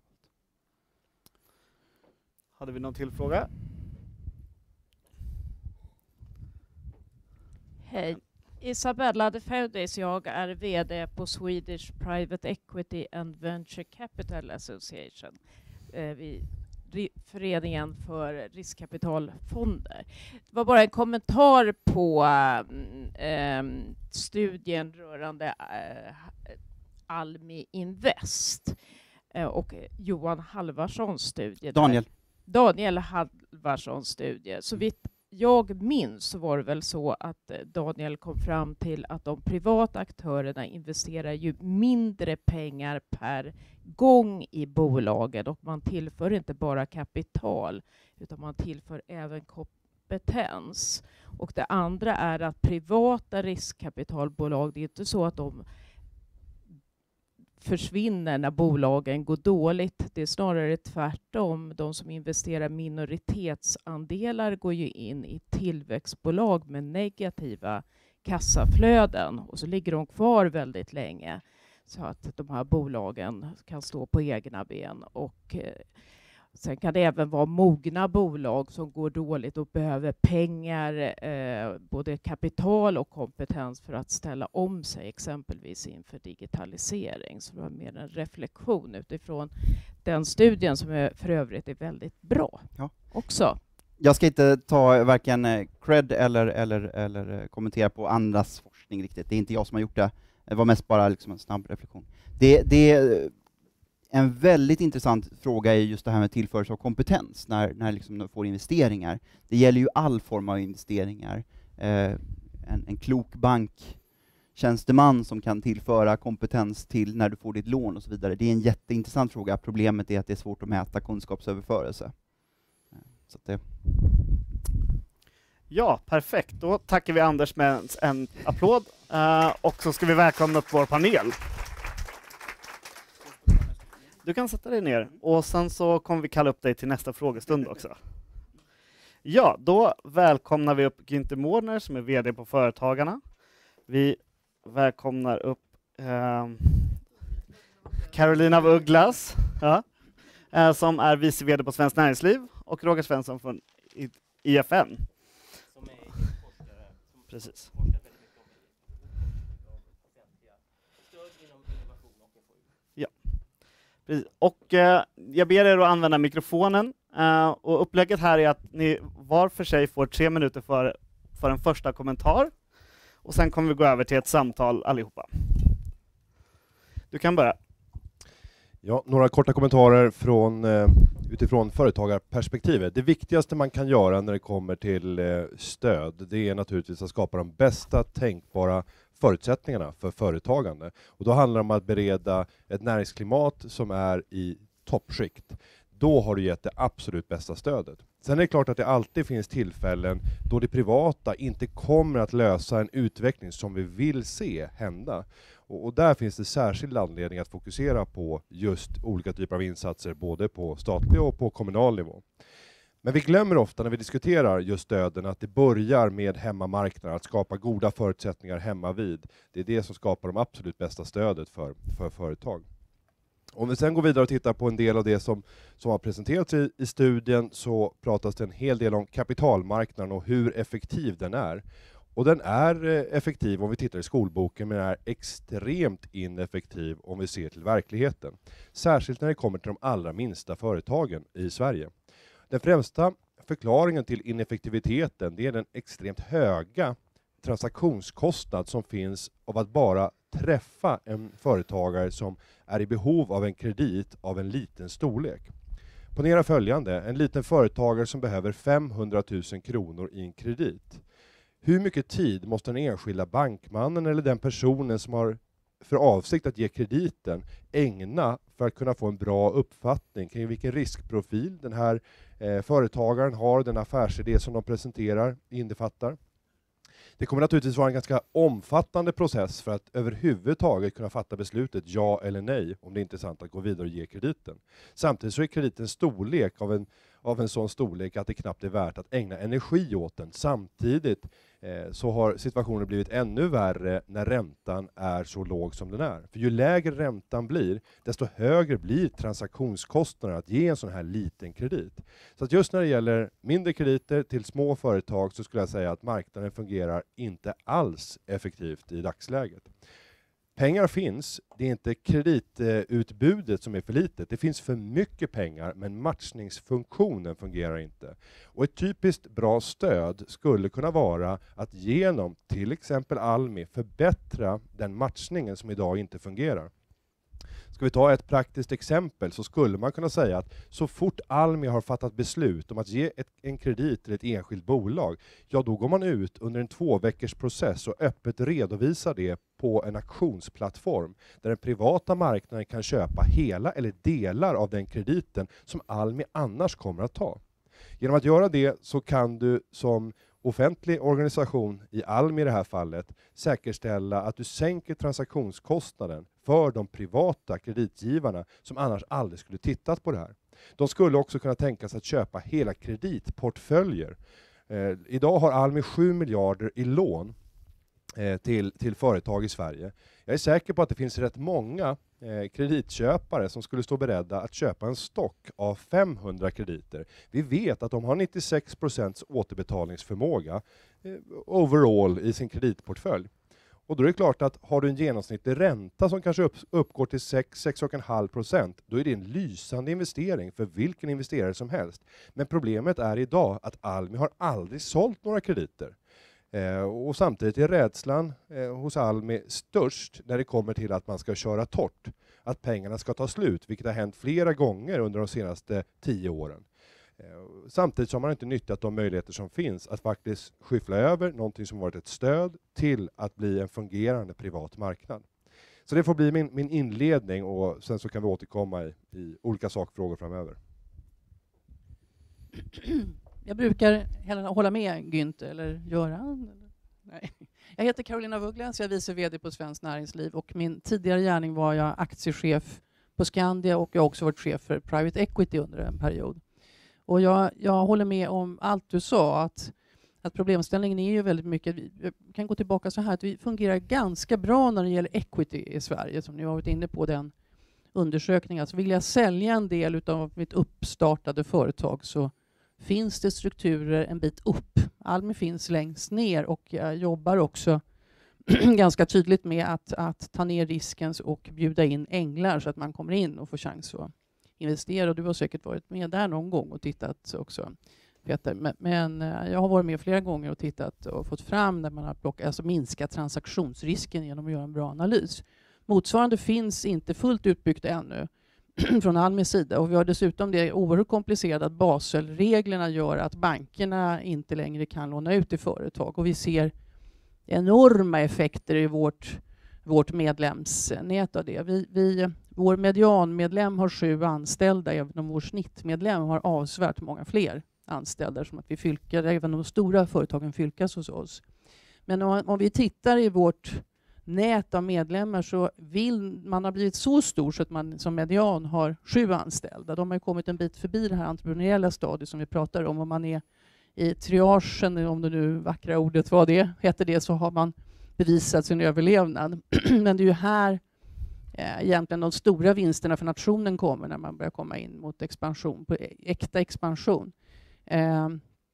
Speaker 1: Hade vi någon till fråga?
Speaker 9: Hej. Isabella de Feudis, jag är VD på Swedish Private Equity and Venture Capital Association. Föreningen för riskkapitalfonder. Det var bara en kommentar på studien rörande Almi Invest och Johan Halvarssons studie. Daniel Halvarssons studie. Så vitt jag minns så var det väl så att Daniel kom fram till att de privata aktörerna investerar ju mindre pengar per gång i bolagen, och man tillför inte bara kapital utan man tillför även kompetens. Och det andra är att privata riskkapitalbolag, det är inte så att de försvinner när bolagen går dåligt. Det är snarare tvärtom. De som investerar minoritetsandelar går ju in i tillväxtbolag med negativa kassaflöden, och så ligger de kvar väldigt länge så att de här bolagen kan stå på egna ben. Och sen kan det även vara mogna bolag som går dåligt och behöver pengar, både kapital och kompetens för att ställa om sig, exempelvis inför digitalisering. Så det var mer en reflektion utifrån den studien som för övrigt är väldigt bra också.
Speaker 2: Jag ska inte ta varken cred eller kommentera på andras forskning riktigt. Det är inte jag som har gjort det. Det var mest bara liksom en snabb reflektion. Det är en väldigt intressant fråga är just det här med tillförsel av kompetens när liksom de får investeringar. Det gäller ju all form av investeringar. En klok banktjänsteman som kan tillföra kompetens till när du får ditt lån och så vidare. Det är en jätteintressant fråga. Problemet är att det är svårt att mäta kunskapsöverförelse. Så att det...
Speaker 1: Ja, perfekt. Då tackar vi Anders med en applåd. Och så ska vi välkomna upp vår panel. Du kan sätta dig ner och sen så kommer vi kalla upp dig till nästa frågestund också. Ja, då välkomnar vi upp Günther Mårder som är VD på Företagarna. Vi välkomnar upp Carolina af Ugglas som är vice VD på Svenskt Näringsliv, och Roger Svensson från IFN. Som är forskare. Precis. Och jag ber er att använda mikrofonen, och upplägget här är att ni var för sig får 3 minuter för en första kommentar, och sen kommer vi gå över till ett samtal allihopa. Du kan börja.
Speaker 10: Ja, några korta kommentarer utifrån företagarperspektivet. Det viktigaste man kan göra när det kommer till stöd, det är naturligtvis att skapa de bästa tänkbara förutsättningarna för företagande. Och då handlar det om att bereda ett näringsklimat som är i toppskikt. Då har du gett det absolut bästa stödet. Sen är det klart att det alltid finns tillfällen då det privata inte kommer att lösa en utveckling som vi vill se hända. Och där finns det särskild anledning att fokusera på just olika typer av insatser, både på statlig och på kommunal nivå. Men vi glömmer ofta när vi diskuterar just stöden att det börjar med hemmamarknaden, att skapa goda förutsättningar hemma vid. Det är det som skapar de absolut bästa stödet för företag. Om vi sen går vidare och tittar på en del av det som har presenterats i studien, så pratas det en hel del om kapitalmarknaden och hur effektiv den är. Och den är effektiv om vi tittar i skolboken, men är extremt ineffektiv om vi ser till verkligheten. Särskilt när det kommer till de allra minsta företagen i Sverige. Den främsta förklaringen till ineffektiviteten, det är den extremt höga transaktionskostnad som finns av att bara träffa en företagare som är i behov av en kredit av en liten storlek. Ponera följande, en liten företagare som behöver 500 000 kronor i en kredit. Hur mycket tid måste den enskilda bankmannen eller den personen som har för avsikt att ge krediten ägna för att kunna få en bra uppfattning kring vilken riskprofil den här företagaren har, den affärsidé som de presenterar innefattar? Det kommer naturligtvis vara en ganska omfattande process för att överhuvudtaget kunna fatta beslutet ja eller nej om det är intressant att gå vidare och ge krediten. Samtidigt så är kreditens storlek av en sån storlek att det knappt är värt att ägna energi åt den. Samtidigt så har situationen blivit ännu värre när räntan är så låg som den är. För ju lägre räntan blir, desto högre blir transaktionskostnaderna att ge en sån här liten kredit. Så att just när det gäller mindre krediter till små företag så skulle jag säga att marknaden fungerar inte alls effektivt i dagsläget. Pengar finns, det är inte kreditutbudet som är för litet. Det finns för mycket pengar, men matchningsfunktionen fungerar inte. Och ett typiskt bra stöd skulle kunna vara att genom till exempel Almi förbättra den matchningen som idag inte fungerar. Ska vi ta ett praktiskt exempel så skulle man kunna säga att så fort Almi har fattat beslut om att ge en kredit till ett enskilt bolag, ja då går man ut under en 2 veckors process och öppet redovisar det på en auktionsplattform där den privata marknaden kan köpa hela eller delar av den krediten som Almi annars kommer att ta. Genom att göra det så kan du som offentlig organisation i Almi i det här fallet säkerställa att du sänker transaktionskostnaden för de privata kreditgivarna som annars aldrig skulle tittat på det här. De skulle också kunna tänka sig att köpa hela kreditportföljer. Idag har Almi 7 miljarder i lån till företag i Sverige. Jag är säker på att det finns rätt många kreditköpare som skulle stå beredda att köpa en stock av 500 krediter. Vi vet att de har 96% återbetalningsförmåga overall i sin kreditportfölj. Och då är det klart att har du en genomsnittlig ränta som kanske uppgår till 6-6,5%, då är det en lysande investering för vilken investerare som helst. Men problemet är idag att Almi har aldrig sålt några krediter. Och samtidigt är rädslan hos Almi störst när det kommer till att man ska köra torrt. Att pengarna ska ta slut, vilket har hänt flera gånger under de senaste 10 åren. Samtidigt så har man inte nyttjat de möjligheter som finns att faktiskt skyffla över någonting som varit ett stöd till att bli en fungerande privat marknad. Så det får bli min inledning och sen så kan vi återkomma i olika sakfrågor framöver.
Speaker 11: Jag brukar hålla med Günther eller Göran. Nej. Jag heter Carolina Vuglas, jag är vice vd på Svenskt Näringsliv och min tidigare gärning var jag aktiechef på Skandia och jag har också varit chef för Private Equity under en period. Och jag håller med om allt du sa, att problemställningen är ju väldigt mycket, vi kan gå tillbaka så här, att vi fungerar ganska bra när det gäller equity i Sverige, som ni har varit inne på den undersökningen. Alltså vill jag sälja en del av mitt uppstartade företag så finns det strukturer en bit upp. Almi finns längst ner och jag jobbar också ganska tydligt med att ta ner risken och bjuda in änglar så att man kommer in och får chans att investera. Och du har säkert varit med där någon gång och tittat också, Peter. Men jag har varit med flera gånger och tittat och fått fram när man har minskat transaktionsrisken genom att göra en bra analys. Motsvarande finns inte fullt utbyggt ännu från Almis sida. Och vi har dessutom det oerhört komplicerat att Baselreglerna gör att bankerna inte längre kan låna ut till företag. Och vi ser enorma effekter i vårt medlemsnät av det. Vår medianmedlem har 7 anställda, även om vår snittmedlem har avsevärt många fler anställda, som att vi fylkar, även de stora företagen fylkas hos oss. Men om vi tittar i vårt nät av medlemmar så vill man ha blivit så stor så att man som median har 7 anställda. De har kommit en bit förbi det här entreprenöriella stadiet som vi pratar om. Om man är i triagen, om det nu vackra ordet var det, heter det, så har man bevisat sin överlevnad. Men det är ju här egentligen de stora vinsterna för nationen kommer när man börjar komma in mot expansion, på äkta expansion.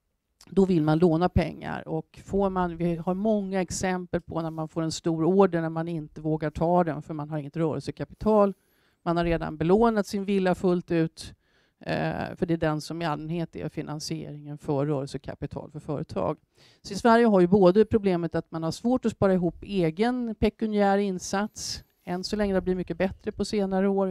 Speaker 11: då vill man låna pengar. Och vi har många exempel på när man får en stor order när man inte vågar ta den för man har inget rörelsekapital. Man har redan belånat sin villa fullt ut, för det är den som i allmänhet är finansieringen för rörelsekapital för företag. Så i Sverige har ju både problemet att man har svårt att spara ihop egen pekuniär insats. Än så länge det blir mycket bättre på senare år.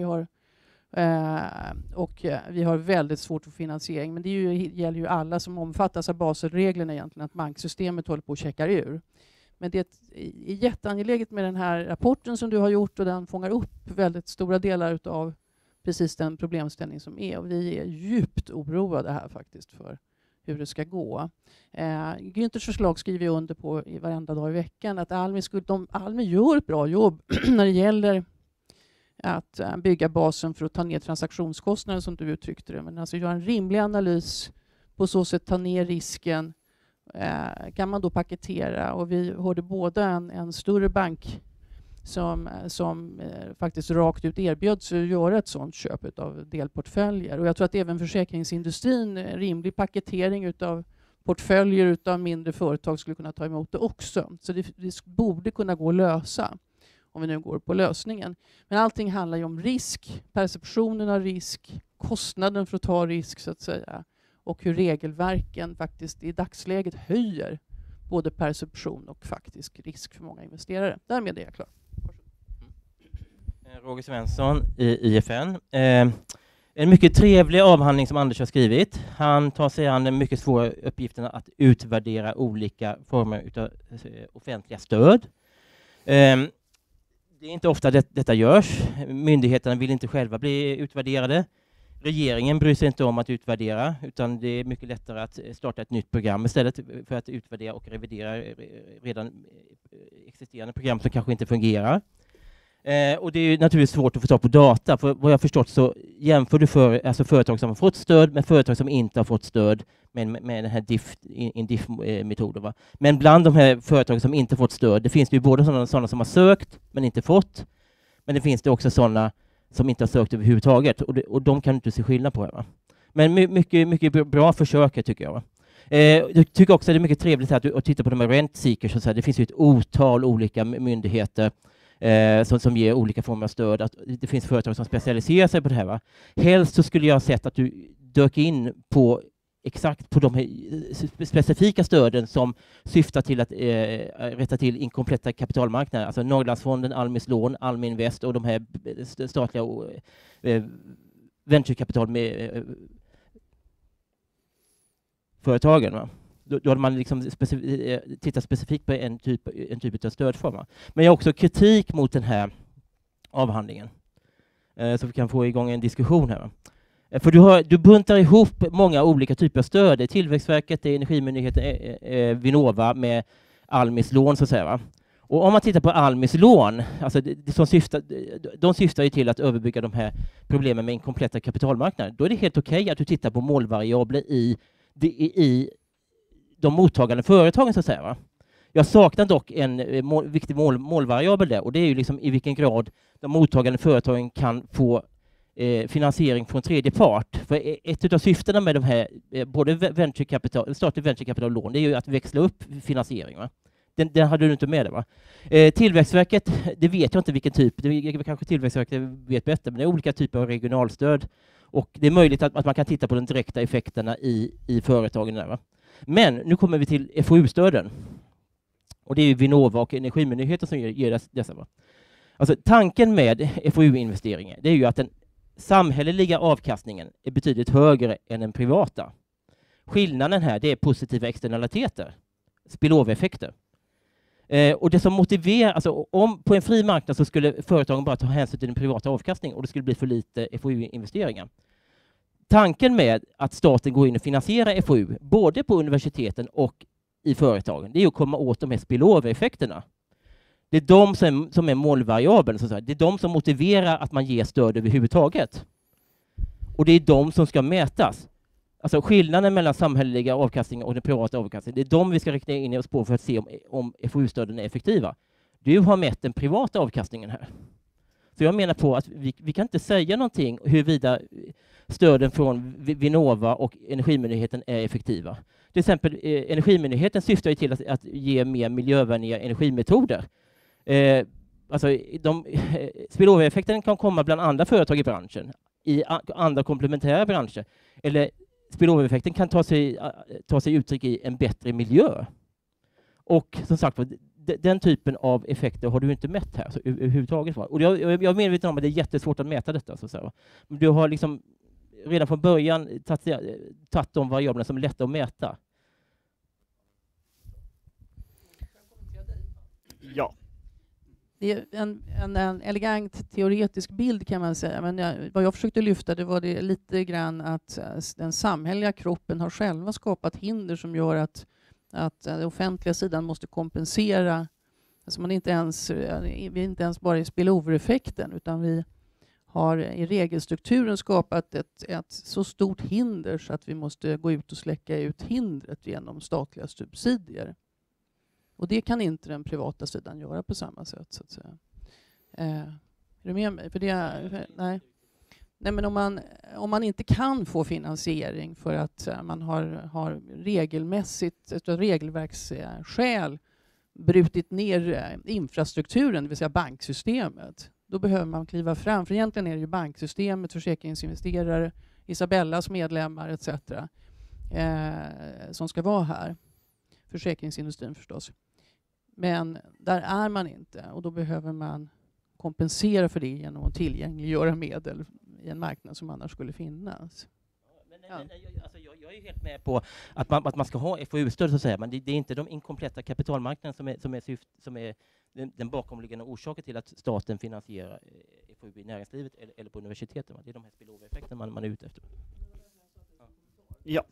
Speaker 11: Vi har väldigt svårt för finansiering. Men det gäller ju alla som omfattas av Baselreglerna egentligen, att banksystemet håller på att checka ur. Men det är jätteangeläget med den här rapporten som du har gjort, och den fångar upp väldigt stora delar av precis den problemställning som är. Och vi är djupt oroade här faktiskt för hur det ska gå. Günthers förslag skriver jag under på i varenda dag i veckan, att Almi gör ett bra jobb när det gäller att bygga basen för att ta ner transaktionskostnader som du uttryckte det. Men alltså göra en rimlig analys, på så sätt ta ner risken, kan man då paketera. Och vi hörde båda en större bank som faktiskt rakt ut erbjöd sig att göra ett sådant köp av delportföljer. Och jag tror att även försäkringsindustrin, rimlig paketering utav portföljer utav mindre företag skulle kunna ta emot det också. Så det borde kunna gå att lösa, om vi nu går på lösningen. Men allting handlar ju om risk, perceptionen av risk, kostnaden för att ta risk så att säga, och hur regelverken faktiskt i dagsläget höjer både perception och faktisk risk för många investerare. Därmed är jag klar.
Speaker 12: Roger Svensson i IFN. En mycket trevlig avhandling som Anders har skrivit. Han tar sig an den mycket svåra uppgiften att utvärdera olika former av offentliga stöd. Det är inte ofta detta görs. Myndigheterna vill inte själva bli utvärderade. Regeringen bryr sig inte om att utvärdera, utan det är mycket lättare att starta ett nytt program istället för att utvärdera och revidera redan existerande program som kanske inte fungerar. Och det är naturligtvis svårt att få tag på data. För vad jag har förstått så jämför du företag som har fått stöd med företag som inte har fått stöd med den här DIF-metoden. Men bland de här företag som inte fått stöd, det finns det ju både sådana som har sökt men inte fått, men det finns det också sådana som inte har sökt överhuvudtaget. Och de kan du inte se skillnad på. Va? Men mycket bra försök tycker jag. Va? Jag tycker också att det är mycket trevligt att titta på de här rent seekers. Det finns ju ett otal olika myndigheter som ger olika former av stöd. Att det finns företag som specialiserar sig på det här. Va? Helst så skulle jag ha sett att du dök in på exakt på de här specifika stöden som syftar till att rätta till inkompletta kapitalmarknader. Alltså Norrlandsfonden, Almis lån, Almi Invest och de här statliga venturekapital med företagen. Va? Då hade man liksom tittat specifikt på en typ av stödform. Men jag har också kritik mot den här avhandlingen. Så vi kan få igång en diskussion här. Va? För du buntar ihop många olika typer av stöd. Det är Tillväxtverket, det är Energimyndigheten, Vinnova med Almis lån så att säga. Va? Och om man tittar på Almis lån, alltså de syftar ju till att överbygga de här problemen med inkompletta kapitalmarknader. Då är det helt okej att du tittar på målvariabler i de mottagande företagen så att säga. Va? Jag saknar dock en viktig målvariabel där, och det är ju liksom i vilken grad de mottagande företagen kan få finansiering från tredje part. För ett av syftena med de här både statlig venturekapital-lån, det är ju att växla upp finansiering. Va? Den hade du inte med det, va? Tillväxtverket, det vet jag inte vilken typ, det kanske Tillväxtverket vet bättre, men det är olika typer av regionalstöd. Och det är möjligt att man kan titta på de direkta effekterna i företagen där, va? Men nu kommer vi till FoU-stöden. Och det är ju Vinnova och Energimyndigheten som ger dessa. Va? Alltså tanken med FoU-investeringar, det är ju att den samhälleliga avkastningen är betydligt högre än den privata. Skillnaden här, det är positiva externaliteter, spillover-effekter. Och det som motiverar, alltså om på en fri marknad så skulle företagen bara ta hänsyn till den privata avkastningen och det skulle bli för lite FoU-investeringar. Tanken med att staten går in och finansierar FoU, både på universiteten och i företagen, det är att komma åt de här spillover-effekterna. Det är de som är målvariabeln, så att säga. Det är de som motiverar att man ger stöd överhuvudtaget. Och det är de som ska mätas. Alltså skillnaden mellan samhälleliga avkastningar och den privata avkastningen, det är de vi ska rikta in oss på för att se om FoU-stöden är effektiva. Du har mätt den privata avkastningen här. Så jag menar på att vi kan inte säga någonting huruvida stöden från Vinnova och Energimyndigheten är effektiva. Till exempel Energimyndigheten syftar ju till att ge mer miljövänliga energimetoder. Spillover-effekten kan komma bland andra företag i branschen, i andra komplementära branscher. Eller spillover-effekten kan ta sig uttryck i en bättre miljö. Och som sagt, den typen av effekter har du inte mätt här överhuvudtaget. Och jag är medveten om att det är jättesvårt att mäta detta. Så att säga. Men du har liksom redan från början tagit de variablerna som är lätta att mäta.
Speaker 1: Ja.
Speaker 11: Det är en elegant teoretisk bild kan man säga, men vad jag försökte lyfta det var det lite grann att den samhälleliga kroppen har själva skapat hinder som gör att den offentliga sidan måste kompensera. Alltså vi är inte ens bara i spillover-effekten, utan vi har i regelstrukturen skapat ett så stort hinder så att vi måste gå ut och släcka ut hindret genom statliga subsidier. Och det kan inte den privata sidan göra på samma sätt, så att säga. Är du med mig? För nej, men om man inte kan få finansiering för att man har regelmässigt, ett regelverksskäl, brutit ner infrastrukturen, det vill säga banksystemet, då behöver man kliva fram. För egentligen är det ju banksystemet, försäkringsinvesterare, Isabellas medlemmar etc. Som ska vara här. Försäkringsindustrin förstås. Men där är man inte, och då behöver man kompensera för det genom att tillgängliggöra medel i en marknad som annars skulle finnas.
Speaker 12: Jag är helt med på att man ska ha FoU-stöd, så att säga, men det är inte de inkompletta kapitalmarknaderna som är den bakomliggande orsaken till att staten finansierar FoU i näringslivet eller på universiteten. Det är de här spillover-effekterna man är ute efter.
Speaker 1: Ja.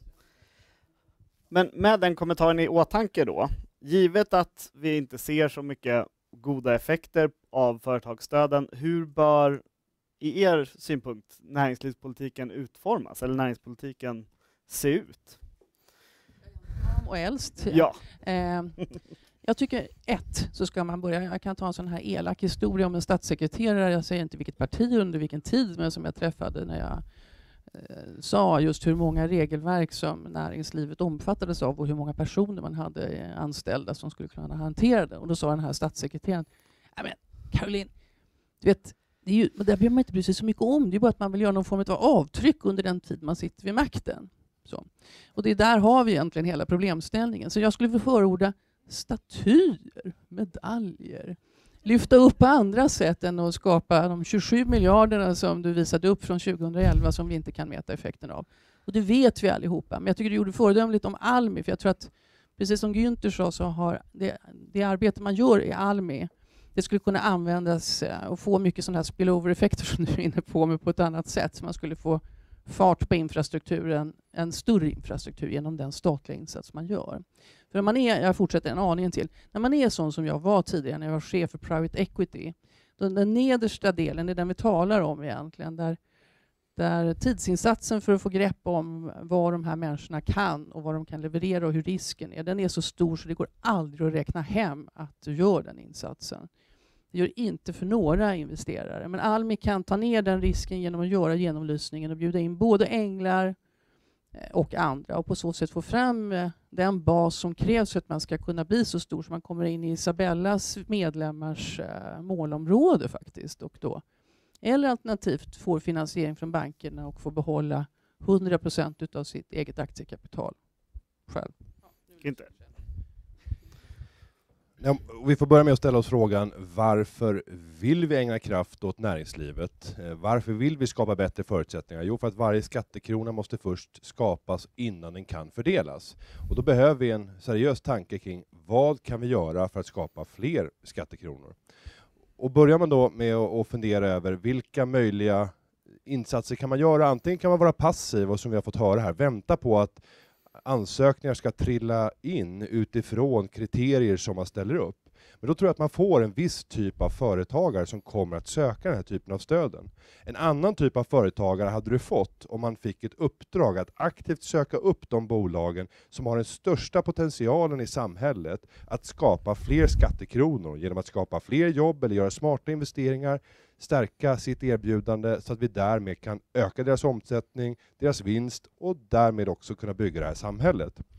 Speaker 1: Men med den kommentaren i åtanke då, givet att vi inte ser så mycket goda effekter av företagsstöden, hur bör i er synpunkt näringslivspolitiken utformas eller näringspolitiken se ut?
Speaker 11: Och äldst.
Speaker 1: Ja.
Speaker 11: Jag tycker så ska man börja. Jag kan ta en sån här elak historia om en statssekreterare, jag säger inte vilket parti under vilken tid, men som jag träffade när jag sa just hur många regelverk som näringslivet omfattades av och hur många personer man hade anställda som skulle kunna hantera det. Och då sa den här statssekreteraren, men Caroline, du vet, det behöver man inte bry sig så mycket om. Det är bara att man vill göra någon form av avtryck under den tid man sitter vid makten. Så. Och det där har vi egentligen hela problemställningen. Så jag skulle vilja förorda statyer, medaljer, lyfta upp på andra sätt än att skapa de 27 miljarderna som du visade upp från 2011 som vi inte kan mäta effekten av. Och det vet vi allihopa. Men jag tycker du gjorde föredömligt om Almi, för jag tror att precis som Günther sa så har det arbete man gör i Almi, det skulle kunna användas och få mycket sådana här spillover-effekter som du är inne på, men på ett annat sätt. Så man skulle få fart på infrastrukturen, en större infrastruktur genom den statliga insats man gör. För jag fortsätter en aning till, när man är sån som jag var tidigare när jag var chef för private equity, då den nedersta delen är den vi talar om egentligen, där tidsinsatsen för att få grepp om vad de här människorna kan och vad de kan leverera och hur risken är, den är så stor så det går aldrig att räkna hem att du gör den insatsen. Det gör inte för några investerare. Men Almi kan ta ner den risken genom att göra genomlysningen och bjuda in både änglar och andra och på så sätt få fram den bas som krävs för att man ska kunna bli så stor som man kommer in i Isabellas medlemmars målområde faktiskt. Och då. Eller alternativt får finansiering från bankerna och får behålla 100% av sitt eget aktiekapital själv.
Speaker 1: Inte.
Speaker 10: Ja, vi får börja med att ställa oss frågan, varför vill vi ägna kraft åt näringslivet? Varför vill vi skapa bättre förutsättningar? Jo, för att varje skattekrona måste först skapas innan den kan fördelas. Och då behöver vi en seriös tanke kring vad kan vi göra för att skapa fler skattekronor? Och börjar man då med att fundera över vilka möjliga insatser kan man göra? Antingen kan man vara passiv och som vi har fått höra här, vänta på att ansökningar ska trilla in utifrån kriterier som man ställer upp. Men då tror jag att man får en viss typ av företagare som kommer att söka den här typen av stöden. En annan typ av företagare hade du fått om man fick ett uppdrag att aktivt söka upp de bolagen som har den största potentialen i samhället att skapa fler skattekronor genom att skapa fler jobb eller göra smarta investeringar, stärka sitt erbjudande så att vi därmed kan öka deras omsättning, deras vinst och därmed också kunna bygga det här samhället.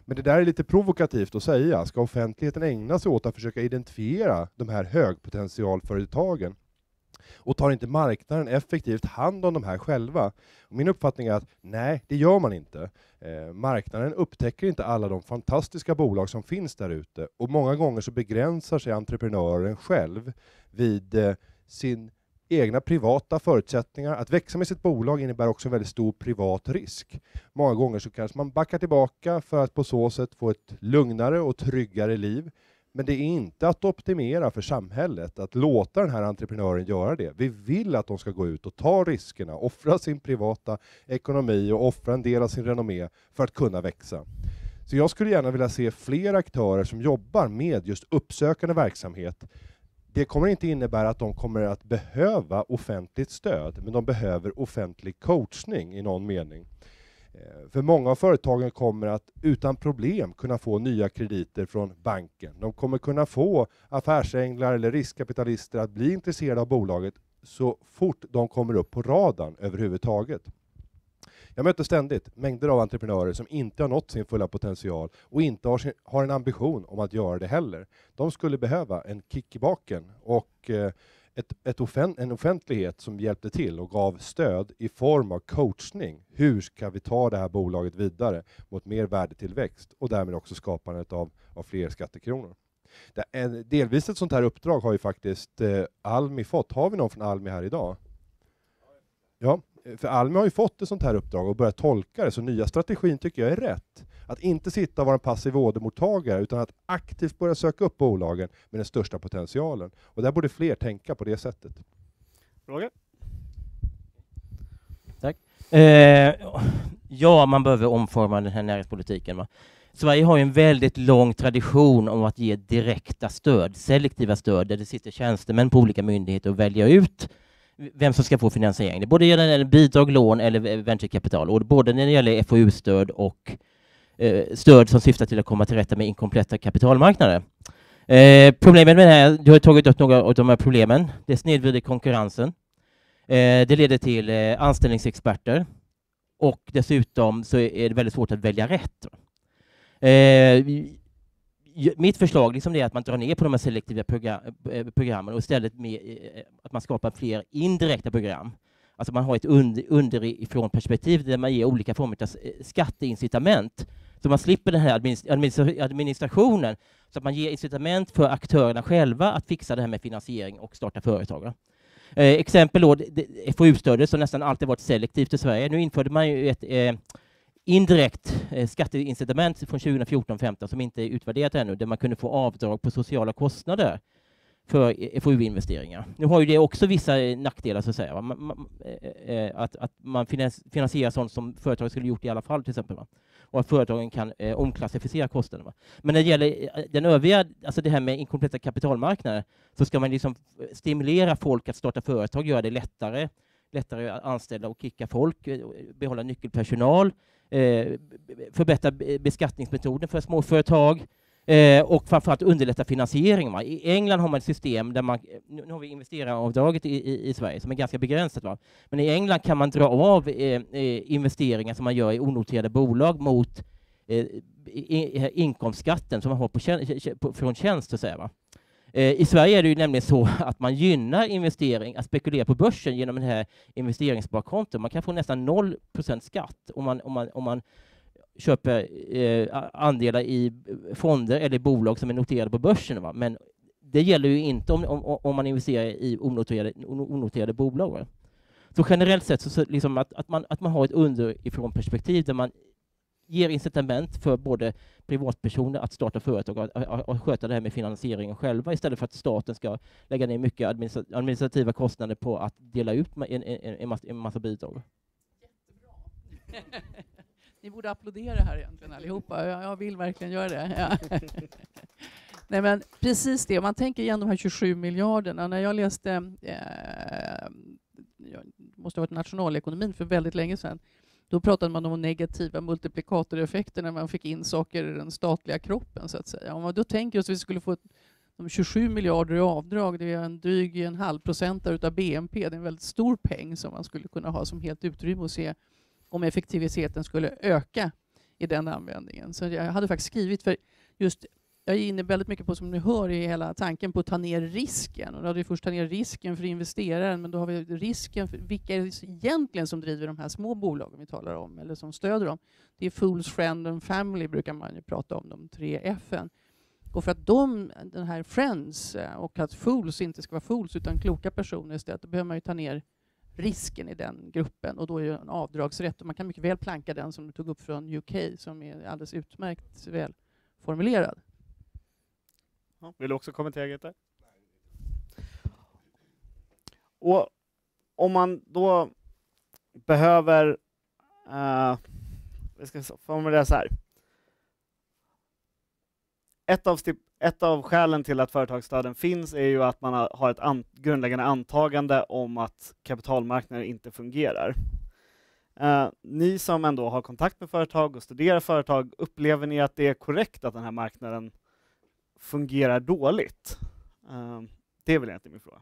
Speaker 10: Men det där är lite provokativt att säga. Ska offentligheten ägna sig åt att försöka identifiera de här högpotentialföretagen? Och tar inte marknaden effektivt hand om de här själva? Och min uppfattning är att nej, det gör man inte. Marknaden upptäcker inte alla de fantastiska bolag som finns där ute. Och många gånger så begränsar sig entreprenören själv vid sin egna privata förutsättningar. Att växa med sitt bolag innebär också en väldigt stor privat risk. Många gånger så kanske man backar tillbaka för att på så sätt få ett lugnare och tryggare liv. Men det är inte att optimera för samhället, att låta den här entreprenören göra det. Vi vill att de ska gå ut och ta riskerna, offra sin privata ekonomi och offra en del av sin renommé för att kunna växa. Så jag skulle gärna vilja se fler aktörer som jobbar med just uppsökande verksamhet. Det kommer inte innebära att de kommer att behöva offentligt stöd, men de behöver offentlig coachning i någon mening. För många av företagen kommer att utan problem kunna få nya krediter från banken. De kommer kunna få affärsänglar eller riskkapitalister att bli intresserade av bolaget så fort de kommer upp på radarn överhuvudtaget. Jag möter ständigt mängder av entreprenörer som inte har nått sin fulla potential och inte har en ambition om att göra det heller. De skulle behöva en kick i baken och en offentlighet som hjälpte till och gav stöd i form av coachning. Hur ska vi ta det här bolaget vidare mot mer värdetillväxt och därmed också skapandet av fler skattekronor? Delvis ett sånt här uppdrag har ju faktiskt Almi fått. Har vi någon från Almi här idag? Ja, för Almi har ju fått ett sånt här uppdrag och börjat tolka det, så nya strategin tycker jag är rätt. Att inte sitta och vara en passiv ordermottagare utan att aktivt börja söka upp bolagen med den största potentialen. Och där borde fler tänka på det sättet.
Speaker 1: Roger?
Speaker 12: Tack. Ja, man behöver omforma den här näringspolitiken. Va? Sverige har ju en väldigt lång tradition om att ge direkta stöd, selektiva stöd, där det sitter tjänstemän på olika myndigheter och välja ut vem som ska få finansiering. Det både gäller bidrag, lån eller venturekapital. Och både när det gäller FoU-stöd och stöd som syftar till att komma till rätta med inkompletta kapitalmarknader. Problemet med det här, du har tagit upp några av de här problemen. Det snedvrider konkurrensen. Det leder till anställningsexperter. Och dessutom så är det väldigt svårt att välja rätt. Mitt förslag liksom är att man drar ner på de här selektiva programmen och istället att man skapar fler indirekta program. Alltså man har ett underifrån perspektiv där man ger olika former av skatteincitament. Så man slipper den här administrationen. Så att man ger incitament för aktörerna själva att fixa det här med finansiering och starta företag. Exempel då, FoU-stödet som nästan alltid varit selektivt i Sverige. Nu införde man ju ett indirekt skatteincitament från 2014-15 som inte är utvärderat ännu, där man kunde få avdrag på sociala kostnader för FoU-investeringar. Nu har ju det också vissa nackdelar så att säga. Att man finansierar sånt som företag skulle gjort i alla fall till exempel. Och att företagen kan omklassificera kostnaderna. Men när det gäller den övriga, alltså det här med inkompletta kapitalmarknader, så ska man liksom stimulera folk att starta företag, göra det lättare att anställa och kicka folk, behålla nyckelpersonal, förbättra beskattningsmetoden för småföretag och framförallt underlätta finansiering. Va? I England har man ett system där nu har vi investeraravdraget i Sverige som är ganska begränsat. Va? Men i England kan man dra av investeringar som man gör i onoterade bolag mot inkomstskatten som man har från tjänst. Så att säga, va? I Sverige är det ju nämligen så att man gynnar investering, att spekulera på börsen genom den här investeringssparkonton. Man kan få nästan 0% skatt om man köper andelar i fonder eller bolag som är noterade på börsen. Va? Men det gäller ju inte om man investerar i onoterade bolag. Va? Så generellt sett så liksom att man har ett underifrån perspektiv där man ger incitament för både privatpersoner att starta företag och sköta det här med finansieringen själva istället för att staten ska lägga ner mycket administrativa kostnader på att dela ut en massa bidrag.
Speaker 11: Jättebra. Ni borde applådera här egentligen allihopa. Jag vill verkligen göra det. Ja. Nej, men precis det. Man tänker igen de här 27 miljarderna. När jag läste jag måste ha varit nationalekonomin för väldigt länge sedan. Då pratade man om negativa multiplikatoreffekter när man fick in saker i den statliga kroppen så att säga. Om man då tänker oss att vi skulle få de 27 miljarder i avdrag, det är en dryg 0,5% av BNP. Det är en väldigt stor peng som man skulle kunna ha som helt utrymme och se om effektiviteten skulle öka i den användningen. Så jag hade faktiskt skrivit, för just jag är inne väldigt mycket på, som ni hör, i hela tanken på att ta ner risken. Och då hade vi först ta ner risken för investeraren, men då har vi risken för vilka är det egentligen som driver de här små bolagen vi talar om, eller som stöder dem. Det är Fools, Friend and Family brukar man ju prata om, de 3 F:en. Och för att den här Friends och att Fools inte ska vara Fools utan kloka personer istället, då behöver man ju ta ner risken i den gruppen, och då är det en avdragsrätt. Och man kan mycket väl planka den som du tog upp från UK, som är alldeles utmärkt väl formulerad.
Speaker 1: Vill du också kommentera, Greta? Och om man då behöver, vi ska formulera så här. Ett av skälen till att företagsstöden finns är ju att man har ett grundläggande antagande om att kapitalmarknaden inte fungerar. Ni som ändå har kontakt med företag och studerar företag, upplever ni att det är korrekt att den här marknaden fungerar dåligt? Det är väl egentligen min fråga.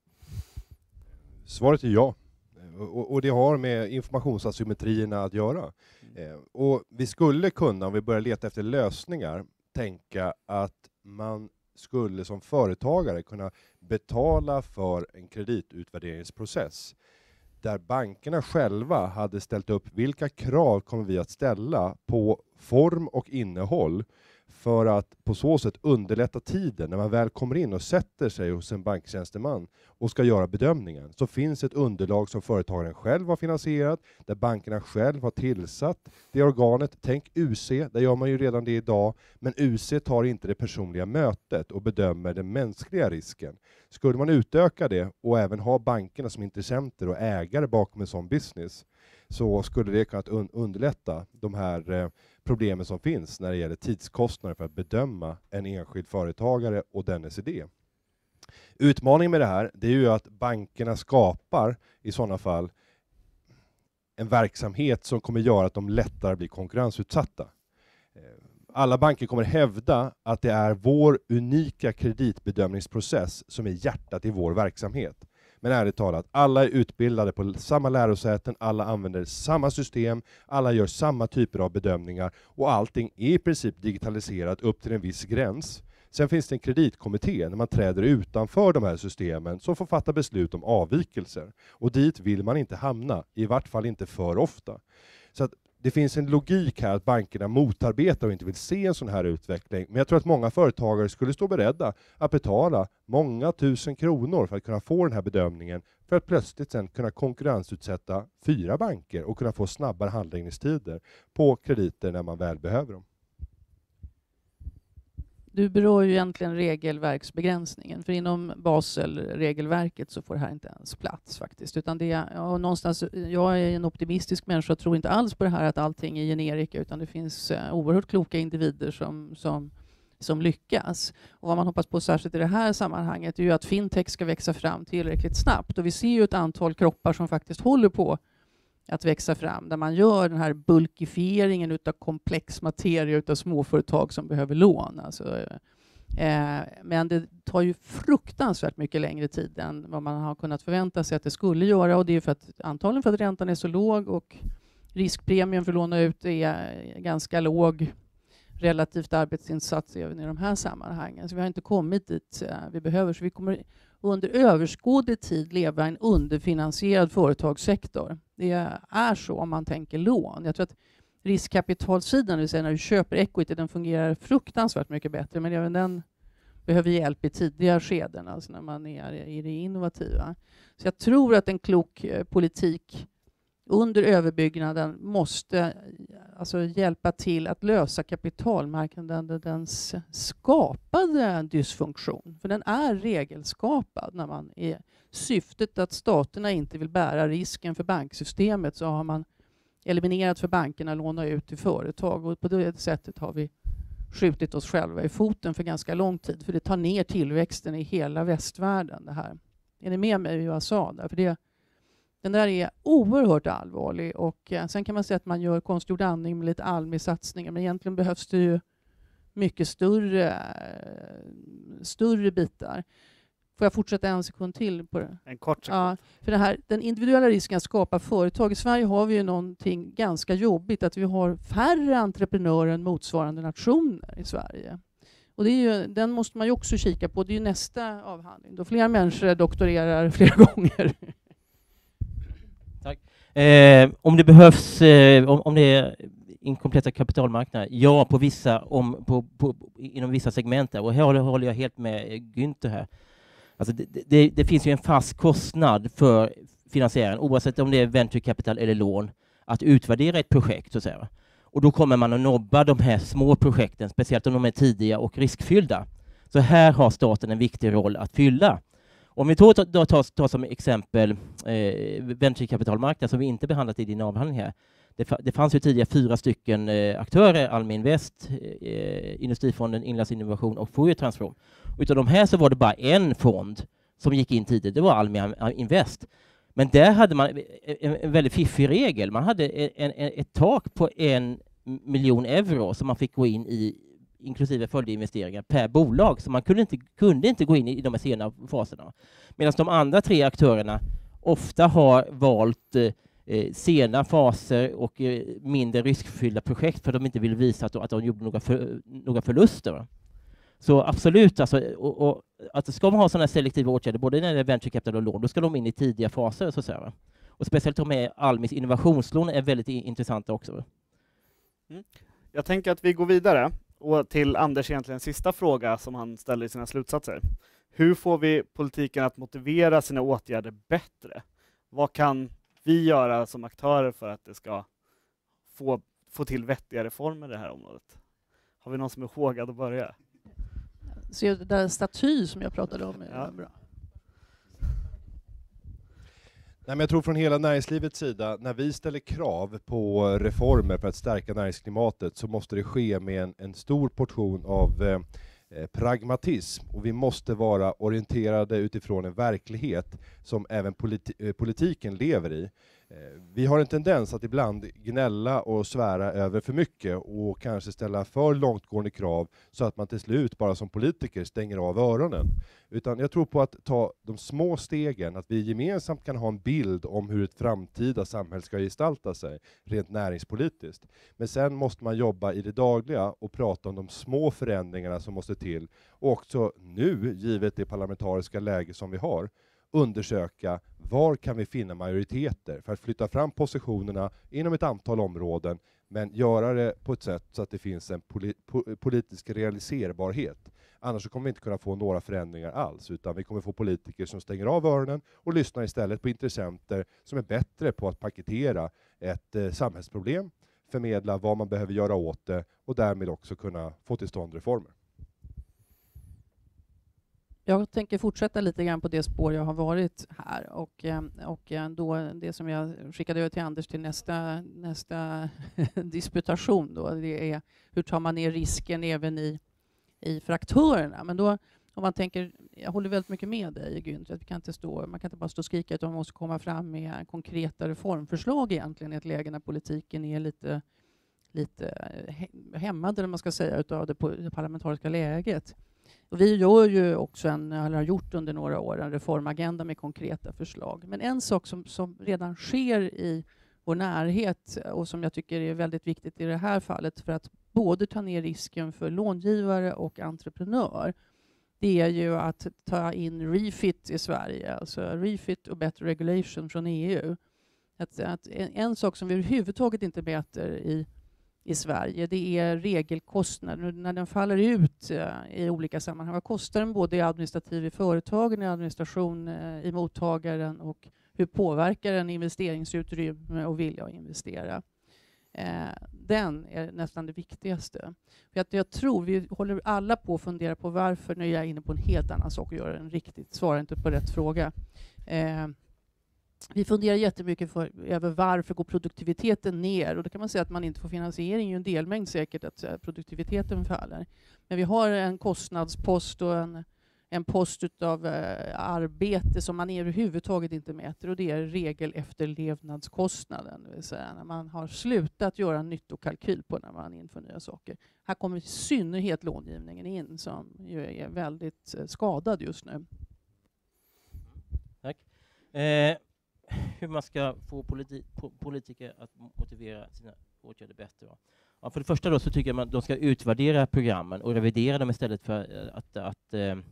Speaker 10: Svaret är ja. Och det har med informationsasymmetrierna att göra. Och vi skulle kunna, om vi börjar leta efter lösningar, tänka att man skulle som företagare kunna betala för en kreditutvärderingsprocess där bankerna själva hade ställt upp vilka krav kommer vi att ställa på form och innehåll för att på så sätt underlätta tiden när man väl kommer in och sätter sig hos en banktjänsteman och ska göra bedömningen. Så finns ett underlag som företagaren själv har finansierat, där bankerna själv har tillsatt det organet. Tänk UC, där gör man ju redan det idag, men UC tar inte det personliga mötet och bedömer den mänskliga risken. Skulle man utöka det och även ha bankerna som intressenter och ägare bakom en sån business, så skulle det kunna underlätta de här problemen som finns när det gäller tidskostnader för att bedöma en enskild företagare och dennes idé. Utmaningen med det här, det är ju att bankerna skapar i sådana fall en verksamhet som kommer göra att de lättare blir konkurrensutsatta. Alla banker kommer hävda att det är vår unika kreditbedömningsprocess som är hjärtat i vår verksamhet. Men ärligt talat, alla är utbildade på samma lärosäten, alla använder samma system, alla gör samma typer av bedömningar och allting är i princip digitaliserat upp till en viss gräns. Sen finns det en kreditkommitté när man träder utanför de här systemen som får fatta beslut om avvikelser. Och dit vill man inte hamna, i vart fall inte för ofta. Så att det finns en logik här att bankerna motarbetar och inte vill se en sån här utveckling. Men jag tror att många företagare skulle stå beredda att betala många 1000 kronor för att kunna få den här bedömningen. För att plötsligt sen kunna konkurrensutsätta 4 banker och kunna få snabbare handläggningstider på krediter när man väl behöver dem.
Speaker 11: Du berör ju egentligen regelverksbegränsningen, för inom Basel-regelverket så får det här inte ens plats faktiskt, utan det är någonstans, jag är en optimistisk människa och tror inte alls på det här att allting är generika, utan det finns oerhört kloka individer som lyckas. Och vad man hoppas på särskilt i det här sammanhanget är ju att fintech ska växa fram tillräckligt snabbt, och vi ser ju ett antal kroppar som faktiskt håller på att växa fram, där man gör den här bulkifieringen utav komplex materia utav småföretag som behöver lån. Alltså, men det tar ju fruktansvärt mycket längre tid än vad man har kunnat förvänta sig att det skulle göra, och det är för att antagligen för att räntan är så låg och riskpremien för att låna ut är ganska låg relativt arbetsinsats även i de här sammanhangen. Så vi har inte kommit dit vi behöver, så vi kommer under överskådlig tid leva i en underfinansierad företagssektor. Det är så om man tänker lån. Jag tror att riskkapitalsidan, det vill säga när du köper equity, den fungerar fruktansvärt mycket bättre, men även den behöver hjälp i tidiga skeden, alltså när man är i det innovativa. Så jag tror att en klok politik under överbyggnaden måste alltså hjälpa till att lösa kapitalmarknadens skapade dysfunktion. För den är regelskapad. När man är syftet att staterna inte vill bära risken för banksystemet, så har man eliminerat för bankerna att låna ut till företag. Och på det sättet har vi skjutit oss själva i foten för ganska lång tid. För det tar ner tillväxten i hela västvärlden. Det här. Är ni med mig i USA? För den där är oerhört allvarlig, och sen kan man säga att man gör konstgjord andning med lite allmänna satsningar, men egentligen behövs det ju mycket större bitar. Får jag fortsätta en sekund till på det?
Speaker 1: En kort sekund.
Speaker 11: Ja, för det här, den individuella risken att skapa företag. I Sverige har vi ju någonting ganska jobbigt, att vi har färre entreprenörer än motsvarande nationer i Sverige. Och det är ju, den måste man ju också kika på. Det är ju nästa avhandling. Då fler människor doktorerar flera gånger.
Speaker 12: Tack. Om det behövs, om det är inkompletta kapitalmarknader, ja, på vissa, inom vissa segment där. Och här håller jag helt med Günther här. Alltså det finns ju en fast kostnad för finansiären, oavsett om det är venture capital eller lån, att utvärdera ett projekt, så att säga. Och då kommer man att nobba de här små projekten, speciellt om de är tidiga och riskfyllda. Så här har staten en viktig roll att fylla. Om vi tar som exempel venture capitalmarknad, som vi inte behandlat i din avhandling här. Det fanns ju tidigare 4 stycken aktörer, Almi Invest, Industrifonden, Inlandsinnovation och Fouriertransform. Utav de här så var det bara en fond som gick in tidigt, det var Almi Invest. Men där hade man en väldigt fiffig regel. Man hade ett tak på 1 miljon euro som man fick gå in i, inklusive följdinvesteringar per bolag. Så man kunde inte gå in i de här sena faserna. Medan de andra 3 aktörerna ofta har valt sena faser och mindre riskfyllda projekt för att de inte vill visa att de gjorde några förluster. Så absolut, alltså, och att ska man ha sådana selektiva åtgärder, både när det är venture capital och lån, då ska de in i tidiga faser, så att säga. Och speciellt med Almis innovationslån är väldigt intressanta också.
Speaker 1: Mm. Jag tänker att vi går vidare och till Anders egentligen sista fråga som han ställer i sina slutsatser. Hur får vi politiken att motivera sina åtgärder bättre? Vad kan vi göra som aktörer för att det ska få till vettiga reformer i det här området? Har vi någon som är hågad att börja?
Speaker 11: Så det där staty som jag pratade om är bra.
Speaker 10: Nej, men jag tror från hela näringslivets sida, när vi ställer krav på reformer för att stärka näringsklimatet, så måste det ske med en stor portion av pragmatism, och vi måste vara orienterade utifrån en verklighet som även politiken lever i. Vi har en tendens att ibland gnälla och svära över för mycket och kanske ställa för långtgående krav så att man till slut bara som politiker stänger av öronen. Utan jag tror på att ta de små stegen, att vi gemensamt kan ha en bild om hur ett framtida samhälle ska gestalta sig rent näringspolitiskt. Men sen måste man jobba i det dagliga och prata om de små förändringarna som måste till. Och också nu, givet det parlamentariska läge som vi har, undersöka var kan vi finna majoriteter för att flytta fram positionerna inom ett antal områden, men göra det på ett sätt så att det finns en politisk realiserbarhet. Annars så kommer vi inte kunna få några förändringar alls, utan vi kommer få politiker som stänger av öronen och lyssnar istället på intressenter som är bättre på att paketera ett samhällsproblem, förmedla vad man behöver göra åt det och därmed också kunna få till stånd reformer.
Speaker 11: Jag tänker fortsätta lite grann på det spår jag har varit här, och då det som jag skickade över till Anders till nästa disputation då, det är hur tar man ner risken även för aktörerna. Men då, om man tänker, jag håller väldigt mycket med dig Günther, att man kan inte bara stå och skrika, utan man måste komma fram med konkreta reformförslag egentligen i ett läge när politiken är lite hämmad, eller man ska säga, utav det parlamentariska läget. Och vi gör ju också har gjort under några år en reformagenda med konkreta förslag. Men en sak som redan sker i vår närhet och som jag tycker är väldigt viktigt i det här fallet för att både ta ner risken för långivare och entreprenör, det är ju att ta in REFIT i Sverige, alltså REFIT och Better Regulation från EU. Att en sak som vi överhuvudtaget inte mäter i Sverige, det är regelkostnader. När den faller ut i olika sammanhang, vad kostar den både administrativ i företagen, i administration i mottagaren, och hur påverkar den investeringsutrymme och vilja att investera? Den är nästan det viktigaste. För att jag tror vi håller alla på att fundera på varför, nu är jag inne på en helt annan sak och gör en svarar inte på rätt fråga. Vi funderar jättemycket över varför går produktiviteten ner, och då kan man säga att man inte får finansiering, är ju en delmängd säkert att produktiviteten faller. Men vi har en kostnadspost och en post av arbete som man överhuvudtaget inte mäter, och det är regelefterlevnadskostnaden, det vill säga när man har slutat göra en nyttokalkyl på när man inför nya saker. Här kommer i synnerhet långivningen in som ju är väldigt skadad just nu.
Speaker 12: Hur man ska få politiker att motivera sina åtgärder bättre. Ja, för det första då så tycker jag att de ska utvärdera programmen och revidera dem istället för att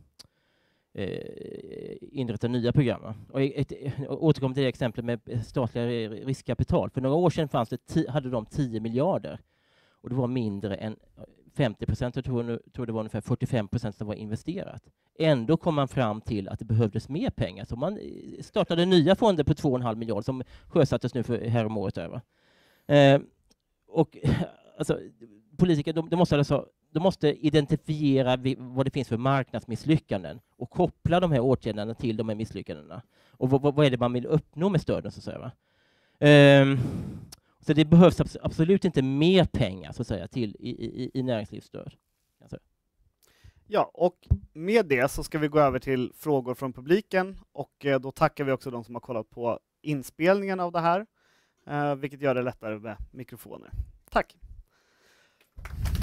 Speaker 12: inrätta nya program. Och återkommer till det exempel med statliga riskkapital. För några år sedan hade de 10 miljarder och det var mindre än 50%, jag tror det var ungefär 45% som var investerat. Ändå kom man fram till att det behövdes mer pengar. Så man startade nya fonder på 2,5 miljarder som sjösattes nu för häromåret över. Och alltså, politiker de måste identifiera vad det finns för marknadsmisslyckanden och koppla de här åtgärderna till de här misslyckandena. Och vad är det man vill uppnå med stöden, så att säga, va? Så det behövs absolut inte mer pengar, så att säga, till i näringslivsstöd. Alltså.
Speaker 1: Ja, och med det så ska vi gå över till frågor från publiken, och då tackar vi också de som har kollat på inspelningen av det här, vilket gör det lättare med mikrofoner. Tack!